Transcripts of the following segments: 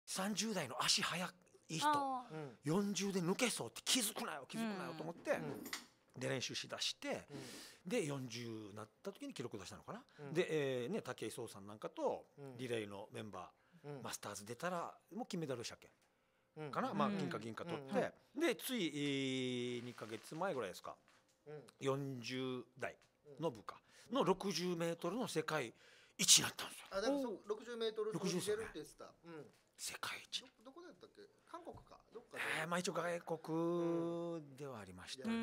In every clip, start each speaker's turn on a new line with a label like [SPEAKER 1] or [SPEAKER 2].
[SPEAKER 1] 30代の足速い人40で抜けそうって気づくなよと思って、で練習しだして、で40になった時に記録出したのかな、で武井壮さんなんかとリレーのメンバー、マスターズ出たらもう金メダルでしたっけかな、金か銀か取って、でつい2ヶ月前ぐらいですか、40代の部下の60メートルの世界一になったんですよ。
[SPEAKER 2] あ、でも60メートル走いけるって言ってた。
[SPEAKER 1] 世界一。
[SPEAKER 2] どこだったっけ？韓国か。どっかで。
[SPEAKER 1] まあ一応外国ではありましたね。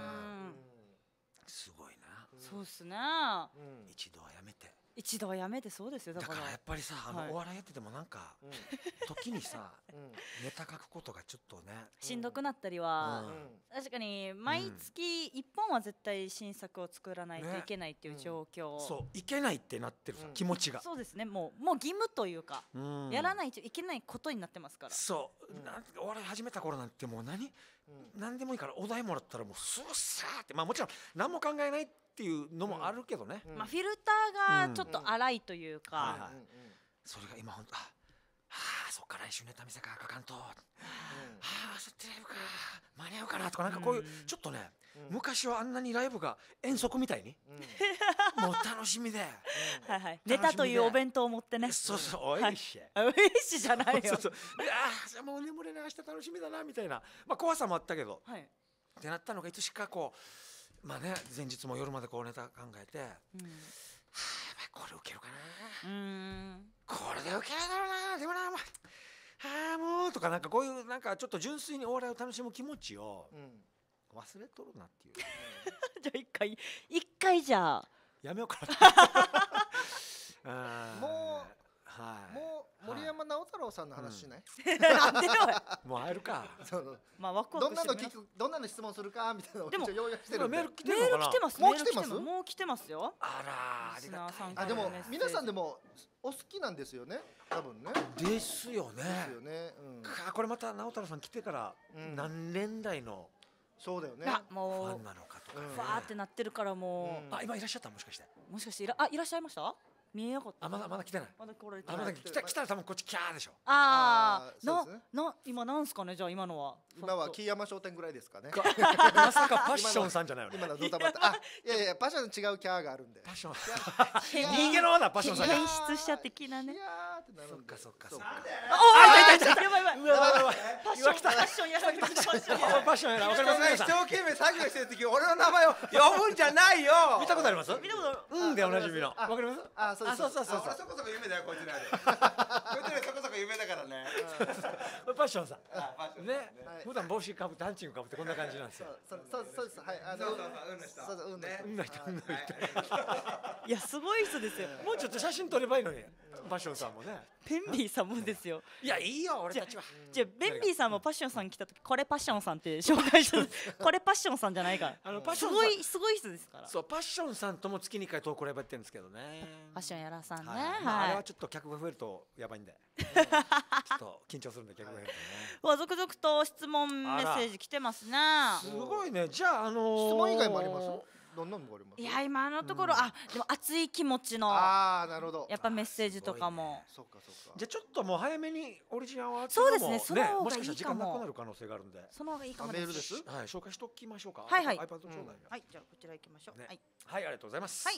[SPEAKER 1] すごいな。
[SPEAKER 3] そうっすね。
[SPEAKER 1] 一度はやめて。
[SPEAKER 3] 一度はやめて、そうですよ。
[SPEAKER 1] だからやっぱりさ、お笑いやっててもなんか時にさ、ネタ書くことがちょっとね
[SPEAKER 3] しんどくなったりは、確かに毎月1本は絶対新作を作らないといけないっていう状況。
[SPEAKER 1] そういけないってなってるさ、気持ちが。
[SPEAKER 3] そうですね。もう義務というか、やらないといけないことになってますから。
[SPEAKER 1] そうお笑い始めた頃なんてもう何でもいいからお題もらったらもうスーサーって、まあもちろん何も考えないっていうのもあるけどね、
[SPEAKER 3] まあフィルターがちょっと荒いというか、
[SPEAKER 1] それが今本当そっから来週ネタ見せかかんと、そってライブか間に合うかなとか、なんかこういうちょっとね、昔はあんなにライブが遠足みたいにもう楽しみで、
[SPEAKER 3] ネタというお弁当を持ってね、
[SPEAKER 1] そうおいしい
[SPEAKER 3] おいしいじゃないよ、
[SPEAKER 1] でもう眠れない、明日楽しみだなみたいな、まあ怖さもあったけどってなったのが、いつしかこうまあね、前日も夜までこうネタ考えて、これウケるかな、これでウケないだろうな、でもなもうとか、なんかこういうなんかちょっと純粋にお笑いを楽しむ気持ちを忘れとるなっていう。
[SPEAKER 3] じゃあ一回じゃあ
[SPEAKER 1] やめようかな。
[SPEAKER 2] もう森山直太朗さんの話しない？
[SPEAKER 3] なんでよ。
[SPEAKER 1] もう会えるか。
[SPEAKER 3] まあワクワ
[SPEAKER 2] どん
[SPEAKER 3] クしてるね。
[SPEAKER 2] どんなの質問するかみたいなのを一応用意してるんで。
[SPEAKER 1] メール来て
[SPEAKER 3] メール
[SPEAKER 1] るのかな。
[SPEAKER 3] 来てます。
[SPEAKER 2] もう来てます？
[SPEAKER 3] もう来てますよ。
[SPEAKER 1] あら、ありがたいね。
[SPEAKER 2] あ、でも皆さんでもお好きなんですよね、多分ね。
[SPEAKER 1] ですよね。
[SPEAKER 2] ですよね。
[SPEAKER 1] これまた直太朗さん来てから何年代の
[SPEAKER 2] そうだよね。
[SPEAKER 1] フ
[SPEAKER 3] もう
[SPEAKER 1] ァンなのかとかね。
[SPEAKER 3] ファーってなってるからもう。
[SPEAKER 1] 今いらっしゃった、もしかして。
[SPEAKER 3] もしかしていらっしゃいました？見えなかった。
[SPEAKER 1] まだ来てない。
[SPEAKER 3] まだ来られて
[SPEAKER 1] まだ
[SPEAKER 3] ない。
[SPEAKER 1] 来たら多分こっちキャーでしょ。
[SPEAKER 3] 今なんすかね、じゃあ今のは。
[SPEAKER 2] 今は木山商店ぐらいですかね。
[SPEAKER 1] まさかパッションさんじゃないよね。
[SPEAKER 2] 今のドタバタ。いやパッション違うキャーがあるんで。
[SPEAKER 1] パッション。人間のようなパッションさん。
[SPEAKER 3] 変質しちゃ的なね。
[SPEAKER 1] そっか。
[SPEAKER 3] あ、痛い。やばい。
[SPEAKER 1] パッション来た。
[SPEAKER 3] パッションやられた。
[SPEAKER 1] パッションやら。わかります。
[SPEAKER 2] 一生懸命作業してる時、俺の名前を呼ぶんじゃないよ。
[SPEAKER 1] 見たことあります？
[SPEAKER 3] 見たこと
[SPEAKER 1] でおなじみの。わかります？
[SPEAKER 2] そう。
[SPEAKER 4] 俺そこそこ有名だよ、こいつらで。こいつらそこそこ有名だからね。
[SPEAKER 1] パッションさん。ね。普段帽子かぶってハンチングかぶってこんな感じなんですよ。
[SPEAKER 2] そうです。はい。
[SPEAKER 1] 運の人。
[SPEAKER 3] いや、すごい人ですよ。
[SPEAKER 1] もうちょっと写真撮ればいいのに。パッションさんもね。
[SPEAKER 3] ベンビーさんもですよ。
[SPEAKER 1] いや、いいよ、俺たちは。
[SPEAKER 3] じゃあベンビーさんもパッションさん来た時、これパッションさんって紹介した。これパッションさんじゃないから。すごい人ですから。
[SPEAKER 1] そう、パッションさんとも月に1回トークライブやってるんですけどね。
[SPEAKER 3] パッションやらさんね。
[SPEAKER 1] あれはちょっと客が増えるとやばいんで。ちょっと緊張するんで客が増えるとね。
[SPEAKER 3] 続々と質問メッセージ来てますね。
[SPEAKER 1] すごいね。じゃあ
[SPEAKER 2] 質問以外もあります？どんなのがあります？
[SPEAKER 3] いや、今のところでも熱い気持ちの
[SPEAKER 2] なるほど。
[SPEAKER 3] やっぱメッセージとかも。
[SPEAKER 2] そうか。
[SPEAKER 1] じゃあちょっともう早めにオリジナルは
[SPEAKER 3] そうですね。その方
[SPEAKER 1] もしかしたら時
[SPEAKER 3] がいいかも。
[SPEAKER 1] 間なくなる可能性があるんで。
[SPEAKER 3] その方がいいかも
[SPEAKER 2] メールです。
[SPEAKER 1] はい、紹介しておきましょうか。
[SPEAKER 3] はい。
[SPEAKER 1] iPad ちょうだい。
[SPEAKER 3] はい、じゃあこちら行きましょう。
[SPEAKER 1] はい、ありがとうございます。
[SPEAKER 3] はい。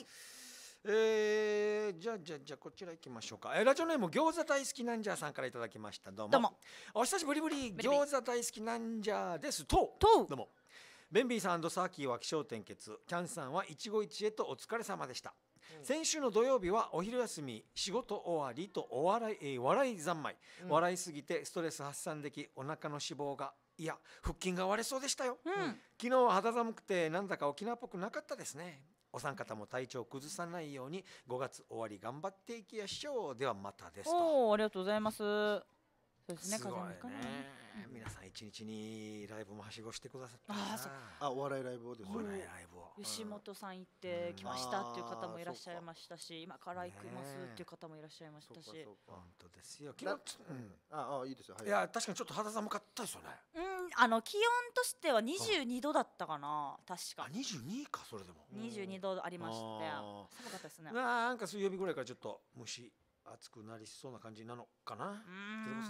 [SPEAKER 1] じゃあこちら行きましょうか。ラジオネーム餃子大好きなんじゃさんからいただきました。どうも。お久しぶり餃子大好きなんじゃです。どうも。ベンビーさん&サーキーは気象転結、キャンさんは一期一会とお疲れ様でした。先週の土曜日はお昼休み、仕事終わりと笑い三昧、笑いすぎてストレス発散でき、お腹の脂肪が腹筋が割れそうでしたよ。昨日は肌寒くてなんだか沖縄っぽくなかったですね。お三方も体調を崩さないように5月終わり頑張っていきましょう。ではまたですと。
[SPEAKER 3] ありがとうございます。そうですね。
[SPEAKER 1] すごいね。皆さん一日にライブもはしごしてくださった。
[SPEAKER 2] お笑いライブをですね。
[SPEAKER 1] お笑いライブを。
[SPEAKER 3] 吉本さん行ってきましたっていう方もいらっしゃいましたし、今から行きますっていう方もいらっしゃいましたし。
[SPEAKER 1] 本当ですよ。
[SPEAKER 2] いいですよ。
[SPEAKER 1] いや、確かにちょっと肌寒かったですよね。
[SPEAKER 3] 気温としては22度だったかな、確か。
[SPEAKER 1] 22か、それでも。
[SPEAKER 3] 22度ありまして、寒かったですね。
[SPEAKER 1] なんか水曜日ぐらいからちょっと暑くなりそうな感じなのかな。これ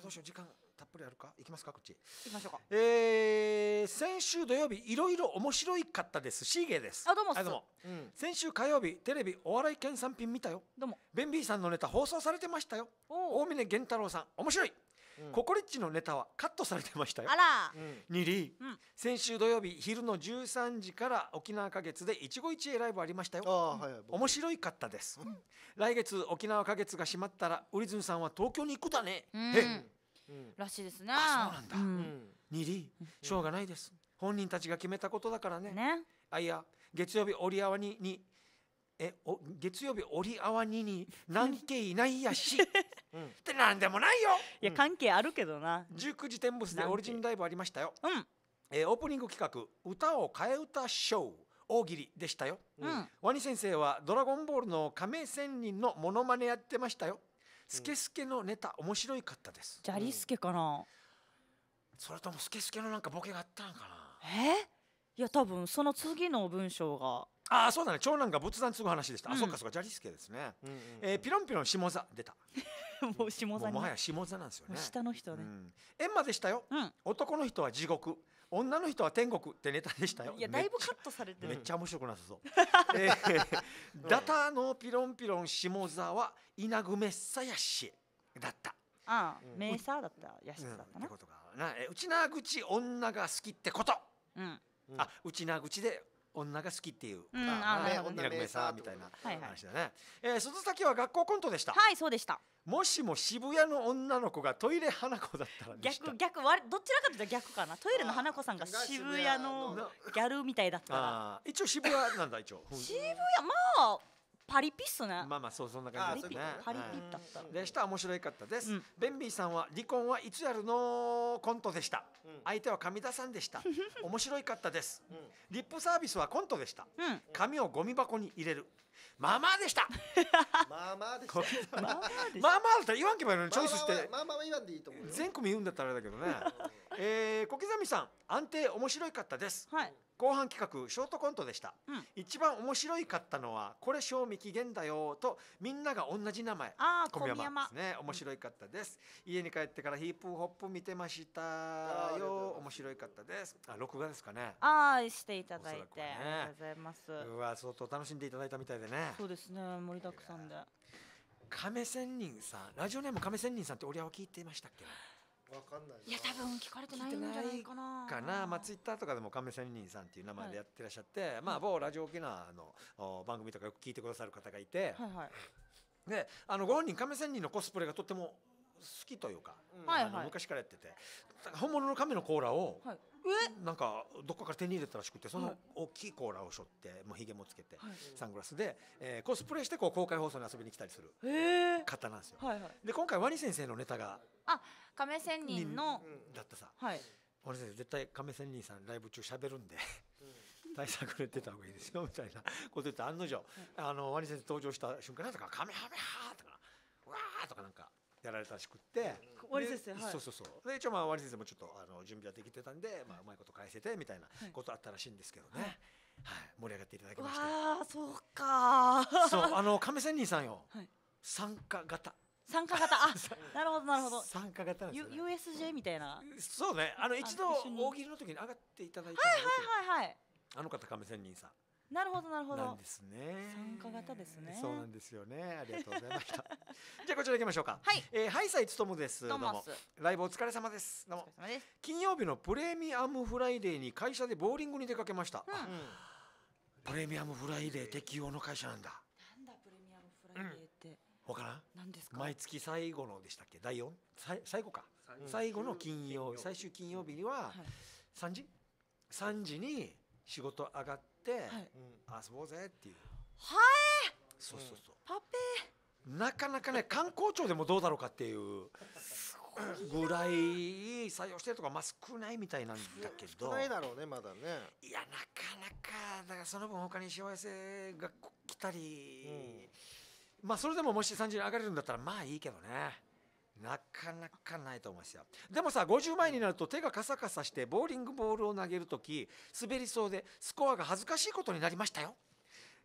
[SPEAKER 1] うしよう時間たっぷりあるか。いきますかこっち。
[SPEAKER 3] 行きましょうか。
[SPEAKER 1] 先週土曜日いろいろ面白いかったです。シーゲーです。
[SPEAKER 3] あ、どうもっす。
[SPEAKER 1] どうも。先週火曜日テレビお笑い県産品見たよ。
[SPEAKER 3] どうも。
[SPEAKER 1] ベンビーさんのネタ放送されてましたよ。大峰源太郎さん面白い。ココリッチのネタはカットされてましたよ。
[SPEAKER 3] あら。
[SPEAKER 1] ニリー、先週土曜日昼の13時から沖縄花月で一期一会ライブありましたよ。面白いかったです。来月沖縄花月が閉まったらウリズンさんは東京に行くだね。
[SPEAKER 3] らしいですね。
[SPEAKER 1] あ、そうなんだ。ニリー、しょうがないです。本人たちが決めたことだからね。あ、いや月曜日折り合わに月曜日折り合わになんていないやしってなんでもないよ。
[SPEAKER 3] いや関係あるけどな。
[SPEAKER 1] 19時テンブスでオリジンライブありましたよ。オープニング企画歌を替え歌ショー大喜利でしたよ。ワニ先生はドラゴンボールの亀仙人のモノマネやってましたよ。スケスケのネタ面白いかったです。
[SPEAKER 3] ジャリスケかな。
[SPEAKER 1] それともスケスケのなんかボケがあったのかな。
[SPEAKER 3] いや多分その次の文章が。
[SPEAKER 1] ああ、そうだね。長男が仏壇継ぐ話でした。あ、そっかそっか、ジャリスケですね。ピロンピロン下座出た。
[SPEAKER 3] もう下座に。
[SPEAKER 1] もはや下座なんですよね。
[SPEAKER 3] 下の人ね。
[SPEAKER 1] エンマでしたよ。男の人は地獄、女の人は天国ってネタでしたよ。
[SPEAKER 3] いやだいぶカットされてる。
[SPEAKER 1] めっちゃ面白くなさそう。ダタのピロンピロン下座は稲具メッサヤシだった。
[SPEAKER 3] ああ、メーサーだったヤシだったな。
[SPEAKER 1] ってことかな。内な口女が好きってこと。あ、内な口で女が好きっていう稲具メッサーみたいな話だね。鈴崎は学校コントでした。
[SPEAKER 3] はい、そうでした。
[SPEAKER 1] もしも渋谷の女の子がトイレ花子だったらでした。
[SPEAKER 3] 逆どちらかというと逆かな。トイレの花子さんが渋谷のギャルみたいだったら。
[SPEAKER 1] 一応渋谷なんだ一応。
[SPEAKER 3] 渋谷まあパリピっすね。
[SPEAKER 1] まあまあそんな感じですね。
[SPEAKER 3] パリピだった
[SPEAKER 1] でした。面白いかったです。ベンビーさんは離婚はいつやるのコントでした。相手は上田さんでした。面白いかったです。リップサービスはコントでした。紙をゴミ箱に入れる。まあまあでした。
[SPEAKER 2] まあまあでした。
[SPEAKER 1] まあまあだったら言わんけばいいのにチョイスして。
[SPEAKER 2] まあまあ言わんでいいと思うよ。
[SPEAKER 1] 全組言うんだったらあれだけどね。小刻みさん安定面白いかったです。後半企画ショートコントでした。一番面白いかったのはこれ賞味期限だよとみんなが同じ名前。小宮山ですね。面白いかったです。家に帰ってからヒップホップ見てましたよ。面白いかったです。録画ですかね。
[SPEAKER 3] していただいてありがとうございます。
[SPEAKER 1] うわ、相当楽しんでいただいたみたいでね。
[SPEAKER 3] そうですね、盛りだくさんで。
[SPEAKER 1] 亀仙人さん、ラジオネーム亀仙人さんって俺は聞いていましたっけ。
[SPEAKER 2] わかんない。
[SPEAKER 3] いや多分聞かれてないんじゃないかな。
[SPEAKER 1] まあツイッターとかでも亀仙人さんっていう名前でやってらっしゃって、まあ某ラジオ沖縄の番組とかよく聞いてくださる方がいて、でご本人亀仙人のコスプレがとっても好きというか、昔からやってて、本物の亀の甲羅をなんかどっかから手に入れたらしくて、その大きい甲羅を背負ってもうひげもつけてサングラスでコスプレしてこう公開放送に遊びに来たりする方なんですよ。で今回ワニ先生のネタが
[SPEAKER 3] 亀仙人の
[SPEAKER 1] だったさ。ワニ先生絶対亀仙人さんライブ中喋るんで対策練ってた方がいいですよみたいなこと言って、案の定ワニ先生登場した瞬間なんとかカメハメハーとかわーとかなんかやられたらしくって、
[SPEAKER 3] ワニ先生、
[SPEAKER 1] そうで一応ワニ先生もちょっと準備はできてたんで、うまいこと返せてみたいなことあったらしいんですけどね。盛り上がっていただきまして。
[SPEAKER 3] そうか。
[SPEAKER 1] そう亀仙人さんよ、参加型。なるほどなるほど。 参加型なんですよ。
[SPEAKER 3] USJ みたいな。
[SPEAKER 1] そうね。一度大喜利の時に上がっていただいた。あの方亀仙人さん。
[SPEAKER 3] なるほどなるほど。
[SPEAKER 1] なんですね。
[SPEAKER 3] 参加型ですね。
[SPEAKER 1] そうなんですよね。ありがとうございました。じゃあこちら行きましょうか。ハイサイつとむです。どうも。ライブお疲れ様です。どうも。金曜日のプレミアムフライデーに会社でボーリングに出かけました。プレミアムフライデー適用の会社なんだ。
[SPEAKER 3] なんだプレミアムフライデーって。
[SPEAKER 1] わからん？
[SPEAKER 3] 何ですか？
[SPEAKER 1] 毎月最後のでしたっけ？第4？最後か。最後の金曜日、最終金曜日には3時に仕事上がって遊ぼうぜっていう。そう
[SPEAKER 3] パペ
[SPEAKER 1] なかなかね、観光庁でもどうだろうかっていうぐらい採用してるとか少ないみたいなんだけど。
[SPEAKER 2] 少ないだろうね、まだね。
[SPEAKER 1] いやなかなかだからその分他に幸せが来たり、まあそれでももし3時に上がれるんだったらまあいいけどね。なかなかないと思いますよ。でもさ、50前になると手がカサカサしてボーリングボールを投げるとき滑りそうでスコアが恥ずかしいことになりましたよ。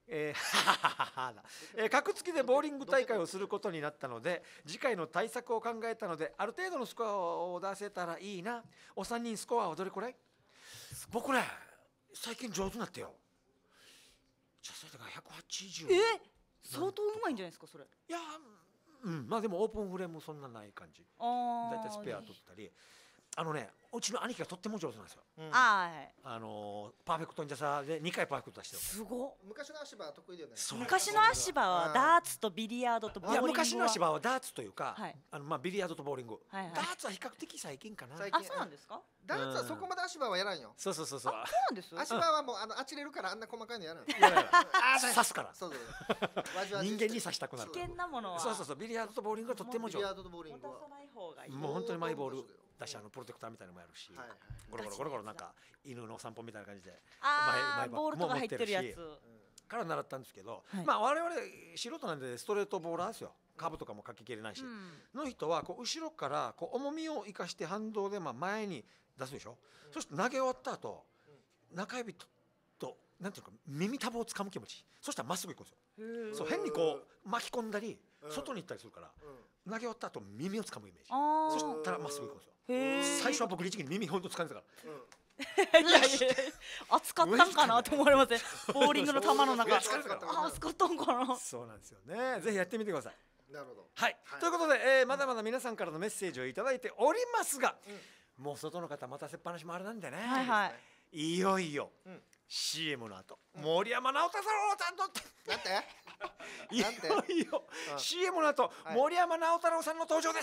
[SPEAKER 1] 格付きでボーリング大会をすることになったので、次回の対策を考えたので、ある程度のスコアを出せたらいいな。お三人スコアはどれくらい？僕ね、最近上手になってよ。じゃあそれだから180。
[SPEAKER 3] 相当うまいんじゃないですかそれ。
[SPEAKER 1] いや、まあでもオープンフレームそんなない感じ。だいたいスペア取ったり。うちの兄貴がとっても上手なんですよ。パーフェクトンジャサで2回パーフェクト出してる。
[SPEAKER 3] すご。
[SPEAKER 2] 昔の足場は得意だよね。
[SPEAKER 3] 昔の足場はダーツとビリヤードとボーリング。
[SPEAKER 1] 昔の足場はダーツというか、ビリヤードとボーリング。ダーツは比較的最近かな。
[SPEAKER 3] あ、そうなんですか。
[SPEAKER 2] ダーツはそこまで足場はやらんよ。
[SPEAKER 1] そう。
[SPEAKER 3] そうなんです。
[SPEAKER 2] 足場はもうあちれるから、あんな細かいのやらん。
[SPEAKER 1] 刺すから。
[SPEAKER 2] そう。
[SPEAKER 1] 人間に刺したくなる。
[SPEAKER 3] 危険なものは。
[SPEAKER 1] そう。ビリヤードとボーリングはとっても上手。
[SPEAKER 2] ビリヤードとボーリングは
[SPEAKER 1] もう本当にマイボールだし、プロテクターみたいなのもやるし、ゴロゴロなんか犬の散歩みたいな感じで
[SPEAKER 3] マイボールとか入ってるやつ
[SPEAKER 1] から習ったんですけど、まあ我々素人なんでストレートボーラーですよ。カーブとかもかけきれないし、の人はこう後ろからこう重みを生かして反動で前に出すでしょ。そして投げ終わった後、中指となんていうか耳たぶを掴む気持ち、そしたらまっすぐいくんですよ。そう、変にこう巻き込んだり外に行ったりするから、投げ終わった後耳を掴むイメージ。そしたらまっすぐいくんですよ。最初は僕律儀に耳ほんと掴んでたから。
[SPEAKER 3] いや熱かったんかなと思われません。ボーリングの球の中。熱かったんかな。
[SPEAKER 1] そうなんですよね。ぜひやってみてください。
[SPEAKER 2] なるほど。
[SPEAKER 1] はい。ということで、まだまだ皆さんからのメッセージをいただいておりますが、もう外の方待たせっぱなしもあれなんでね。いよいよ CM の後、森山直太朗さんと
[SPEAKER 2] なんて
[SPEAKER 1] いよいよ CM の後、森山直太朗さんの登場です。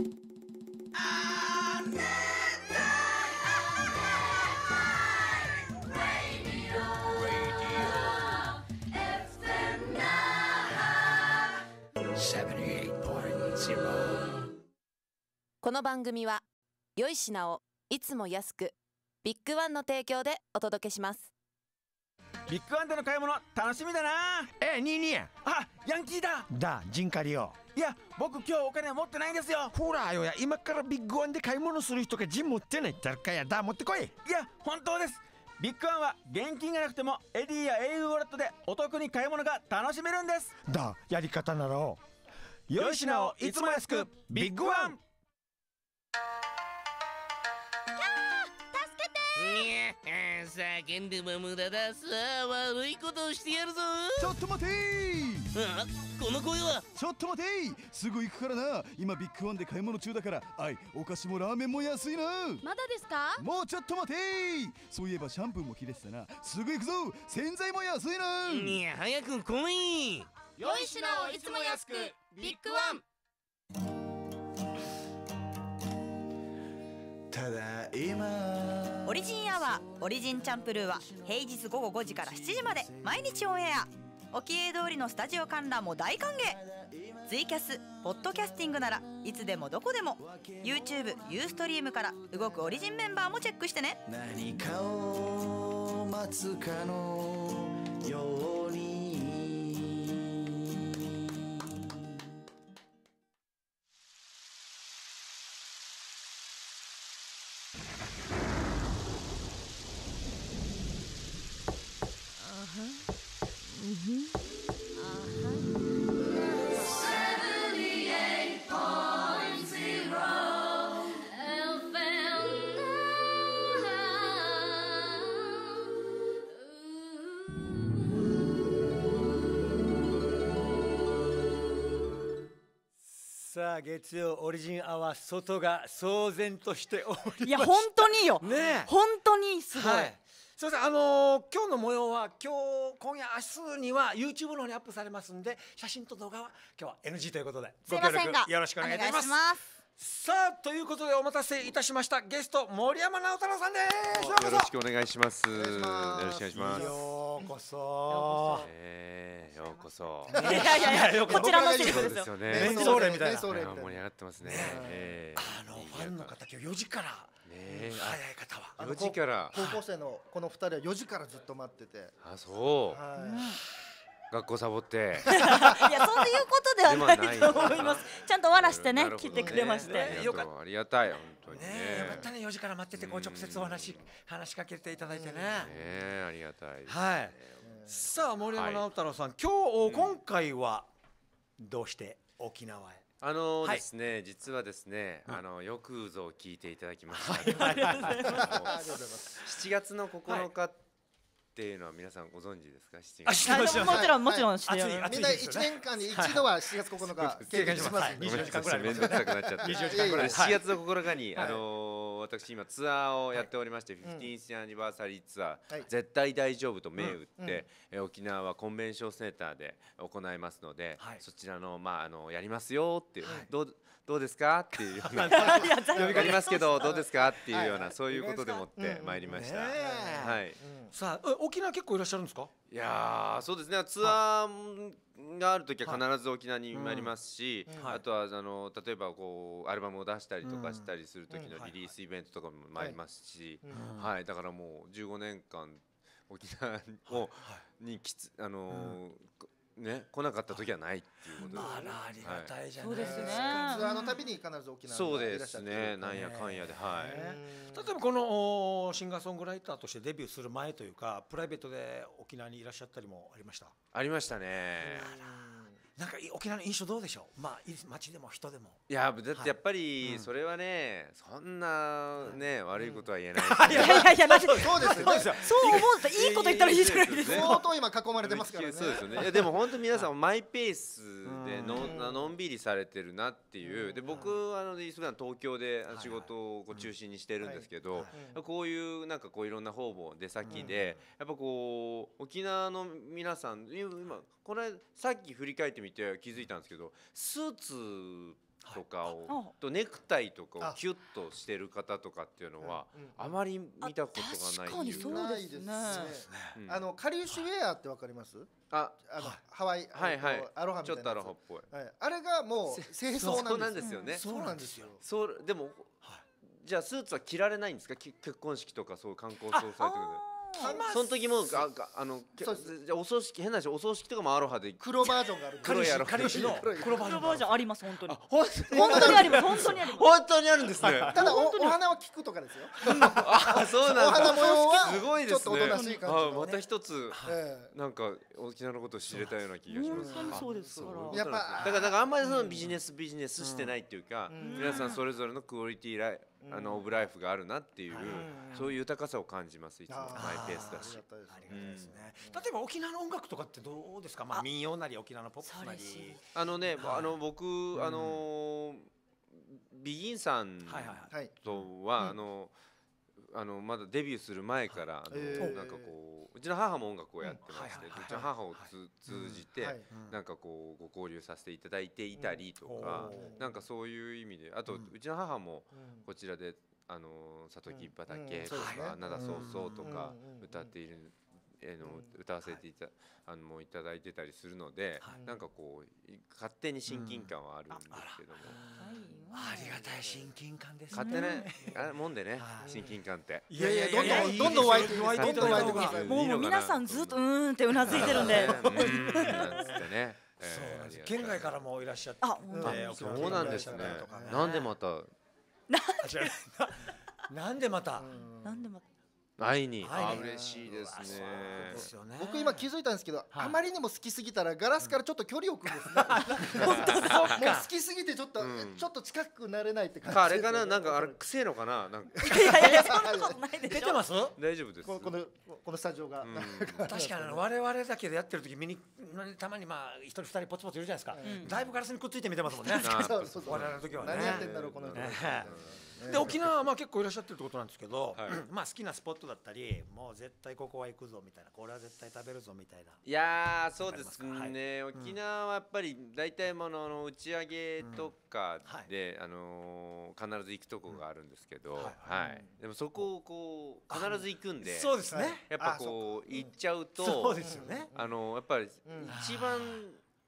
[SPEAKER 5] この番組は良い品をいつも安くビッグワンの提供でお届けします。
[SPEAKER 6] ビッグワンでの買い物楽しみだな。
[SPEAKER 1] ニーニー、
[SPEAKER 6] ヤンキーだ。
[SPEAKER 1] ジンカリよ。
[SPEAKER 6] いや僕今日お金持ってないんですよ。
[SPEAKER 1] ほらよや、今からビッグワンで買い物する人がジン持ってない誰かやだ、持ってこい。
[SPEAKER 6] いや本当です。ビッグワンは現金がなくてもエディや au ウォレットでお得に買い物が楽しめるんです。
[SPEAKER 1] やり方なら
[SPEAKER 6] 良い品をいつも安くビッグワン。
[SPEAKER 7] 叫んでも無駄だ。さあ悪いことをしてやるぞ。
[SPEAKER 8] ちょっと待て
[SPEAKER 7] ー。この声は。
[SPEAKER 8] ちょっと待てー。すぐ行くからな。今ビッグワンで買い物中だから。お菓子もラーメンも安いな。
[SPEAKER 9] まだですか。
[SPEAKER 8] もうちょっと待てー。そういえばシャンプーも切れてたな。すぐ行くぞ。洗剤も安いな。
[SPEAKER 7] いや早く来い。
[SPEAKER 9] 良い品をいつも安くビッグワン。
[SPEAKER 10] ただいま
[SPEAKER 3] オリジンアワーオリジンチャンプルーは平日午後5時から7時まで毎日オンエア。沖江通りのスタジオ観覧も大歓迎。ツイキャスポッドキャスティングならいつでもどこでも YouTube ユーストリームから動くオリジンメンバーもチェックしてね。
[SPEAKER 10] 何かを待つかのように。
[SPEAKER 1] さあ月曜オリジンアワー、外が騒然としております。
[SPEAKER 3] いや本当によ。
[SPEAKER 1] ね、
[SPEAKER 3] 本当にすごい。
[SPEAKER 1] すみません、今日の模様は今夜明日には YouTube の方にアップされますんで、写真と動画は今日は NG ということでご協力よろしくお願いいたします。さあということでお待たせいたしました。ゲスト森山直太朗さんです。
[SPEAKER 4] よろしくお願いします。よろしくお願いします。
[SPEAKER 1] ようこそ。
[SPEAKER 4] ようこそ。
[SPEAKER 3] いやいやこちらのセリフですよ。
[SPEAKER 1] メンソーレみたいな。
[SPEAKER 4] 盛り上がってますね。
[SPEAKER 1] ファンの方今日4時から。早い方は
[SPEAKER 4] 4時から。
[SPEAKER 2] 高校生のこの2人は4時からずっと待ってて。
[SPEAKER 4] あ、そう。学校サボって。
[SPEAKER 3] いやそういうことではないと思います。ちゃんと終わらしてね来てくれまして。
[SPEAKER 4] よかった。ありがたい本当にね。
[SPEAKER 1] よかったね、4時から待っててこう直接お話しかけていただいてね。
[SPEAKER 4] ありがたい。
[SPEAKER 1] はい。 さあ森山直太朗さん、今回はどうして沖縄へ？
[SPEAKER 11] ですね、実はですね、よくぞ聞いていただきました。7月の9日っていうのは皆さんご存知ですか？7月。
[SPEAKER 3] もちろん知ってる。
[SPEAKER 2] みんな1年間に一度は7月9日経験します。
[SPEAKER 11] 24時間ぐらいめんどくさくなっちゃって。7月の9日に私今ツアーをやっておりまして、15th アニバーサリーツアー絶対大丈夫と銘打って沖縄はコンベンションセンターで行いますので、そちらのやりますよっていうどうですかっていうような呼びかけますけどどうですかっていうようなそういうことでもってまいりました。はい。
[SPEAKER 1] さあ沖縄結構いらっしゃるんですか？
[SPEAKER 11] いやそうですね、ツアーがあるときは必ず沖縄に参りますし、あとは例えばこうアルバムを出したりとかしたりする時のリリースイベントとかも参りますし、はい、だからもう15年間沖縄にね、来なかった時はないっていうことで、
[SPEAKER 1] ありがたいじゃない
[SPEAKER 3] そうですね。
[SPEAKER 2] ツアーのたびに必ず沖縄
[SPEAKER 11] そうですね、なんやかんやで、はい。
[SPEAKER 1] 例えばこのシンガーソングライターとしてデビューする前というかプライベートで沖縄にいらっしゃったりもありました？
[SPEAKER 11] ありましたね。
[SPEAKER 1] なんか沖縄の印象どうでしょう？街でも人でも。
[SPEAKER 11] いやだってやっぱりそれはね、そんなね悪いことは言えない。
[SPEAKER 3] いやそうですよ。そう思うといいこと言ったらいいじゃないですか。
[SPEAKER 2] 相当今囲まれてますからね。
[SPEAKER 11] そうですよね。でも本当皆さんマイペースでのんびりされてるなっていう。で僕普段東京で仕事を中心にしてるんですけど、こういうなんかこういろんな方々出先でやっぱこう沖縄の皆さん今これさっき振り返ってみて気づいたんですけど、スーツとかをとネクタイとかをキュッとしてる方とかっていうのはあまり見たことがない。
[SPEAKER 3] 確かにそうですね。
[SPEAKER 2] カリウシウェアってわかります？ハワイアロハみたいな。
[SPEAKER 11] ちょっとアロハっぽい。
[SPEAKER 2] あれがもう清掃なんですよね。
[SPEAKER 1] そうなんですよ。
[SPEAKER 11] でもじゃあスーツは着られないんですか？結婚式とかそういう観光総裁とかで。その時もお葬式変な話、お葬式とかもアロハで
[SPEAKER 2] 黒バージョンがある。
[SPEAKER 1] 黒いアロハの黒バージョン
[SPEAKER 3] あります本当に。
[SPEAKER 11] 本
[SPEAKER 3] 当にあります本当にあります。
[SPEAKER 11] 本当にあるんですね。
[SPEAKER 2] ただお花は菊とかですよ。
[SPEAKER 11] そうなんだ。
[SPEAKER 2] お花模様は
[SPEAKER 11] すごいですね。
[SPEAKER 2] ちょっとおとなしい感じ。
[SPEAKER 11] また一つなんか沖縄のことを知れたような気がします。
[SPEAKER 3] 本当にそうですから。
[SPEAKER 2] やっぱ
[SPEAKER 11] だからあんまりそのビジネスしてないっていうか、皆さんそれぞれのクオリティオブライフがあるなっていうそういう豊かさを感じます。いつもマイペースだし。
[SPEAKER 1] ありがたいですね。例えば沖縄の音楽とかってどうですか？民謡なり沖縄のポップスなり。
[SPEAKER 11] 僕ビギンさんとはまだデビューする前からなんかこううちの母も音楽をやってまして、うちの母を通じてなんかこうご交流させていただいていたりとか、なんかそういう意味で、あとうちの母もこちらでさとき畑とか灘そうそうとか歌っている歌わせていただいてたりするので、なんかこう勝手に親近感はあるんですけども、
[SPEAKER 1] ありがたい親近感ですね。
[SPEAKER 11] 勝手ねもんでね、親近感って。
[SPEAKER 2] いやどんどん湧いてください。
[SPEAKER 3] もう皆さんずっとってうなずいてるんで。
[SPEAKER 11] なんつってね。
[SPEAKER 1] 県外からもいらっしゃって。
[SPEAKER 11] そうなんですね。なんでまた。
[SPEAKER 1] なんでまた。
[SPEAKER 11] 会いに嬉しいですね。
[SPEAKER 2] 僕今気づいたんですけど、あまりにも好きすぎたらガラスからちょっと距離を置くんですね。もう好きすぎてちょっと近くなれないって感じ。
[SPEAKER 11] あれかな、なんかあれ癖のかな、なんか。
[SPEAKER 3] いやそんなことないでしょ。
[SPEAKER 1] 出てます？
[SPEAKER 11] 大丈夫です。
[SPEAKER 2] このスタジオが。
[SPEAKER 1] 確かに我々だけでやってる時たまに一人二人ポツポツいるじゃないですか。だいぶガラスにくっついて見てますもんね。我々の時はね。
[SPEAKER 2] 何やってんだろうこの人。
[SPEAKER 1] で沖縄は結構いらっしゃってるってことなんですけど、好きなスポットだったり、もう絶対ここは行くぞみたいな、これは絶対食べるぞみたいな。
[SPEAKER 11] いやそうですね。沖縄はやっぱり大体打ち上げとかで必ず行くとこがあるんですけど、でもそこをこう必ず行くんで、
[SPEAKER 1] そうですね。
[SPEAKER 11] やっぱこう行っちゃうと、
[SPEAKER 1] そうですよね。
[SPEAKER 11] やっぱり一番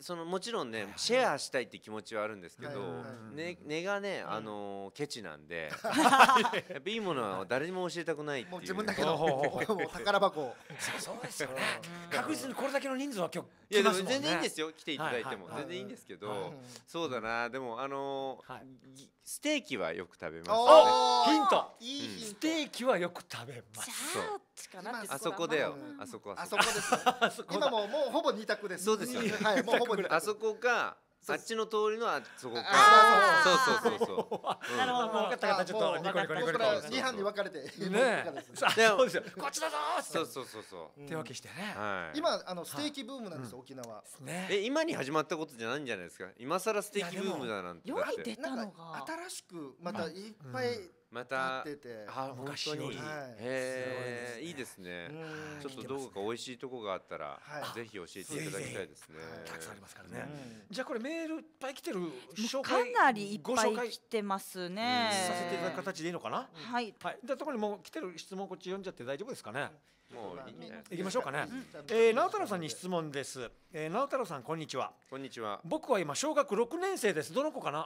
[SPEAKER 11] そのもちろんねシェアしたいって気持ちはあるんですけど、根がねケチなんでやっぱいいものは誰にも教えたくないっていう。
[SPEAKER 2] もう自分だけの宝箱。
[SPEAKER 1] そうですよね。確実にこれだけの人数は今日
[SPEAKER 11] いやでも全然いいんですよ、来ていただいても全然いいんですけど、そうだな、でもステーキはよく食べます
[SPEAKER 1] ね。ヒント。ステーキはよく食べます。
[SPEAKER 11] あそこだよ、あそこ。
[SPEAKER 2] あそこです。今もうほぼ2択です。
[SPEAKER 11] そうですよね。
[SPEAKER 2] はい、もうほぼ2択。
[SPEAKER 11] あそこか。あっちの通りのあそこか。そう。
[SPEAKER 1] なるほど。分かった方ちょっとニコニコニコニコ。
[SPEAKER 2] 2班に分かれて。
[SPEAKER 1] ね。そうですよ。こっちだぞ。
[SPEAKER 11] そう。
[SPEAKER 1] 手分けしてね。
[SPEAKER 2] 今ステーキブームなんです沖縄。
[SPEAKER 11] 今に始まったことじゃないんじゃないですか。今更ステーキブームだなんて。
[SPEAKER 3] 世に出たのが
[SPEAKER 2] 新しくまたいっぱい。
[SPEAKER 11] また
[SPEAKER 1] 本当に
[SPEAKER 11] いいですね。ちょっとどこか美味しいとこがあったらぜひ教えていただきたいですね。
[SPEAKER 1] たくさんありますからね。じゃあこれメールいっぱい来てる
[SPEAKER 3] かなりいっぱい来てますね。
[SPEAKER 1] させていただく形でいいのかな。
[SPEAKER 3] はい。
[SPEAKER 1] はい。じゃあところにもう来てる質問こっち読んじゃって大丈夫ですかね。
[SPEAKER 11] もういいね。
[SPEAKER 1] 行きましょうかね。直太朗さんに質問です。直太朗さんこんにちは。
[SPEAKER 11] こんにちは。
[SPEAKER 1] 僕は今小学6年生です。どの子かな。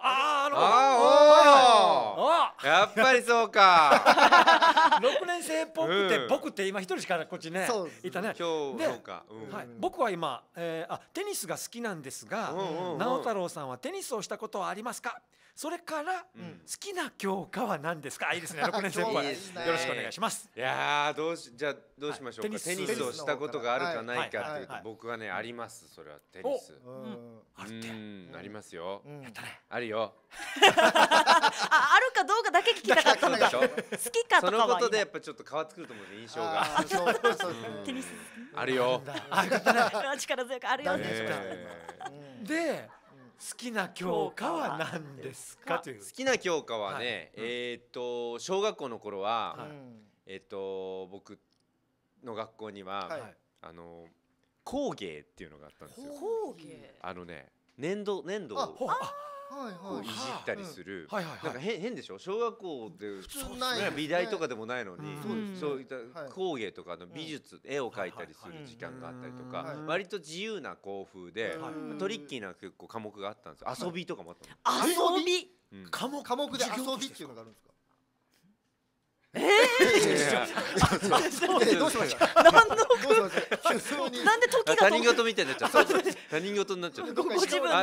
[SPEAKER 11] やっぱりそうか。
[SPEAKER 1] 6年生っぽくて僕って今一人しかこっちねいたね。
[SPEAKER 11] 今日そうか。
[SPEAKER 1] 僕は今テニスが好きなんですが、直太朗さんはテニスをしたことはありますか。それから好きな教科は何ですか。いいですね。6年生っぽい。よろしくお願いします。
[SPEAKER 11] いやどうしましょうか。テニスをしたことがあるかないかっていうと僕はねあります。それはテニス。ありますよ。あるよ。
[SPEAKER 3] あるかどうかだけ聞きたかったのが好きかとかは。
[SPEAKER 11] そのことでやっぱちょっと変わってくると思う印象が。
[SPEAKER 3] テニス
[SPEAKER 11] あるよ。
[SPEAKER 3] 力強くあるよ。
[SPEAKER 1] で好きな教科は何ですかという。
[SPEAKER 11] 好きな教科はね小学校の頃は僕の学校には工芸っていうのがあったんですよ。
[SPEAKER 3] 工芸。
[SPEAKER 11] 粘土をいじったりする。なんか変でしょ。小学校で美大とかでもないのにそういった工芸とかの美術絵を描いたりする時間があったりとか、割と自由な校風でトリッキーな結構科目があったんですよ。遊びとかもあったんです。
[SPEAKER 3] 遊び
[SPEAKER 2] 科目で遊びっていうのがあるんですか。どうしました。
[SPEAKER 3] なんで時が
[SPEAKER 11] 他人事みたいになっちゃった。他人事になっちゃった。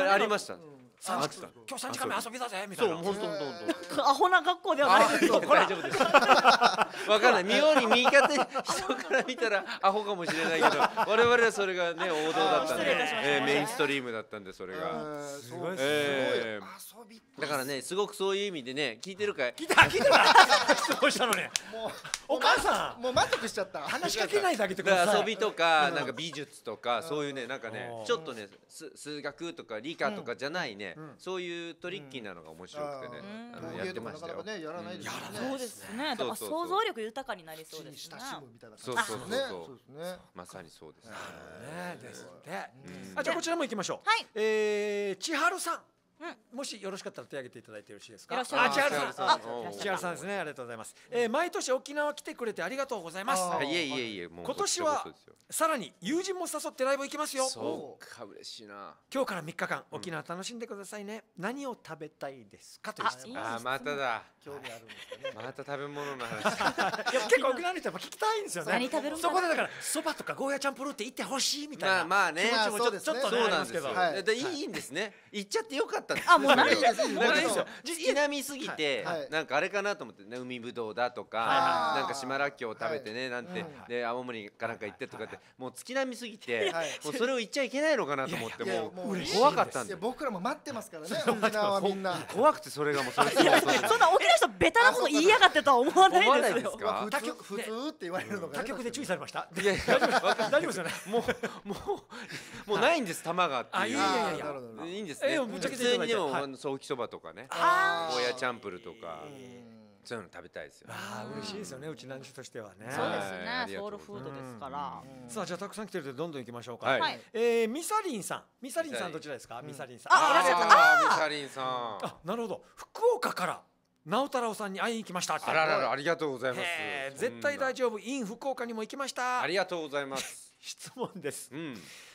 [SPEAKER 11] ありました。
[SPEAKER 1] 今日3時間目遊びだぜみたいな。
[SPEAKER 11] そう本当。
[SPEAKER 3] アホな学校ではないですよ。
[SPEAKER 11] 大丈夫です。わかんない。妙に右方人から見たらアホかもしれないけど、我々はそれがね王道だったんで、メインストリームだったんでそれが。
[SPEAKER 1] すごい。
[SPEAKER 11] だからねすごくそういう意味でね聞いてるかい。
[SPEAKER 1] 聞いてる。どうしたのね。お母さん
[SPEAKER 2] もう満足しちゃった。
[SPEAKER 1] 話しかけないであげてください。
[SPEAKER 11] 遊びとかなんか美術とかそういうねなんかねちょっとね数学とか理科とかじゃないねそういうトリッキーなのが面白くてねやってましたよ。
[SPEAKER 3] そうですね。だから想像力豊かになりそうですね。
[SPEAKER 11] そうまさにそうですね。
[SPEAKER 1] ですね。じゃあこちらも行きましょう。千春さん。もしよろしかったら手挙げていただいてよろしいですか。千春さんですね。ありがとうございます。毎年沖縄来てくれてありがとうございます。
[SPEAKER 11] いえ
[SPEAKER 1] 今年はさらに友人も誘ってライブ行きますよ。
[SPEAKER 11] そうか嬉しいな。
[SPEAKER 1] 今日から3日間沖縄楽しんでくださいね。何を食べたいですかという質問。
[SPEAKER 11] まただ。
[SPEAKER 2] 興味あるんですかね。
[SPEAKER 11] また食べ物の話。
[SPEAKER 1] 結構沖縄の人やっぱ聞きたいんですよね。
[SPEAKER 3] 何食べるの？
[SPEAKER 1] そこでだからそばとかゴーヤチャンプルーって言ってほしいみたいな。
[SPEAKER 11] まあね。
[SPEAKER 1] 気持ちもちょっとねありますけど。
[SPEAKER 11] いいんですね。行っちゃってよかったんです。
[SPEAKER 3] もうない
[SPEAKER 11] です。好きなみすぎてなんかあれかなと思ってね海ぶどうだとかなんか島らっきょう食べてねなんてで青森かなんか行ってとかってもう月並みすぎてもうそれを言っちゃいけないのかなと思ってもう怖かったんで。
[SPEAKER 2] 僕らも待ってますからね沖縄はみんな。
[SPEAKER 11] 怖くてそれがもうそんな
[SPEAKER 3] 沖縄人ベタなこと言いやがってとは思わないですよ。
[SPEAKER 2] 普通って言われるのが
[SPEAKER 1] 他局で注意されました。
[SPEAKER 11] いや
[SPEAKER 1] 大丈夫ですよね。
[SPEAKER 11] もうないんです玉がっていう。いいんですね。
[SPEAKER 1] 普
[SPEAKER 11] 通にでもソーキそばとかねゴーヤチャンプルとかそういうの食べたいですよ。
[SPEAKER 1] 嬉しいですよねうち男子としてはね。
[SPEAKER 3] そうですねソウルフードですから。
[SPEAKER 1] さあじゃあたくさん来てるのでどんどん行きましょうか。ミサリンさんどちらですか。ミサリンさん。
[SPEAKER 11] ミサリンさん。
[SPEAKER 1] なるほど。福岡から直太朗さんに会いに行きました。
[SPEAKER 11] ありがとうございます。
[SPEAKER 1] 絶対大丈夫 in 福岡にも行きました。
[SPEAKER 11] ありがとうございます。
[SPEAKER 1] 質問です。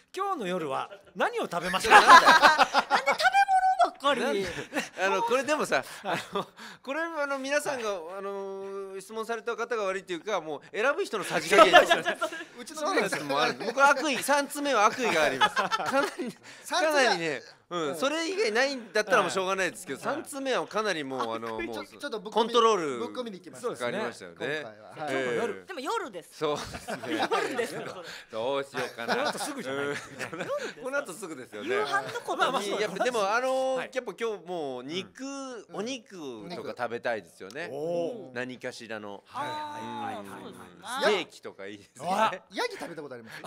[SPEAKER 1] 今日の夜は何を食べますか。
[SPEAKER 3] なんで食べ物ばっかり。
[SPEAKER 11] これでもさ、これ皆さんが質問された方が悪いっていうか、もう選ぶ人のさじ加減ですよね。
[SPEAKER 2] うちのやつ
[SPEAKER 11] もある。僕悪意、3つ目は悪意があります。かなりね、それ以外ないんだったらもうしょうがないですけど、3つ目はかなりもうコントロール
[SPEAKER 2] ぶっ込みに行きま
[SPEAKER 11] がありましたよね。
[SPEAKER 3] でも夜です。
[SPEAKER 11] そうですね。
[SPEAKER 3] 夜です。
[SPEAKER 11] どうしようかな。
[SPEAKER 1] この後すぐじゃない。
[SPEAKER 11] この後すぐですよね。
[SPEAKER 3] 夕飯のことに。
[SPEAKER 11] やっぱでもやっぱ今日もうお肉とか食べたいですよね。何かしらのステーキとかいいですね。
[SPEAKER 2] ヤギ食べたことあります。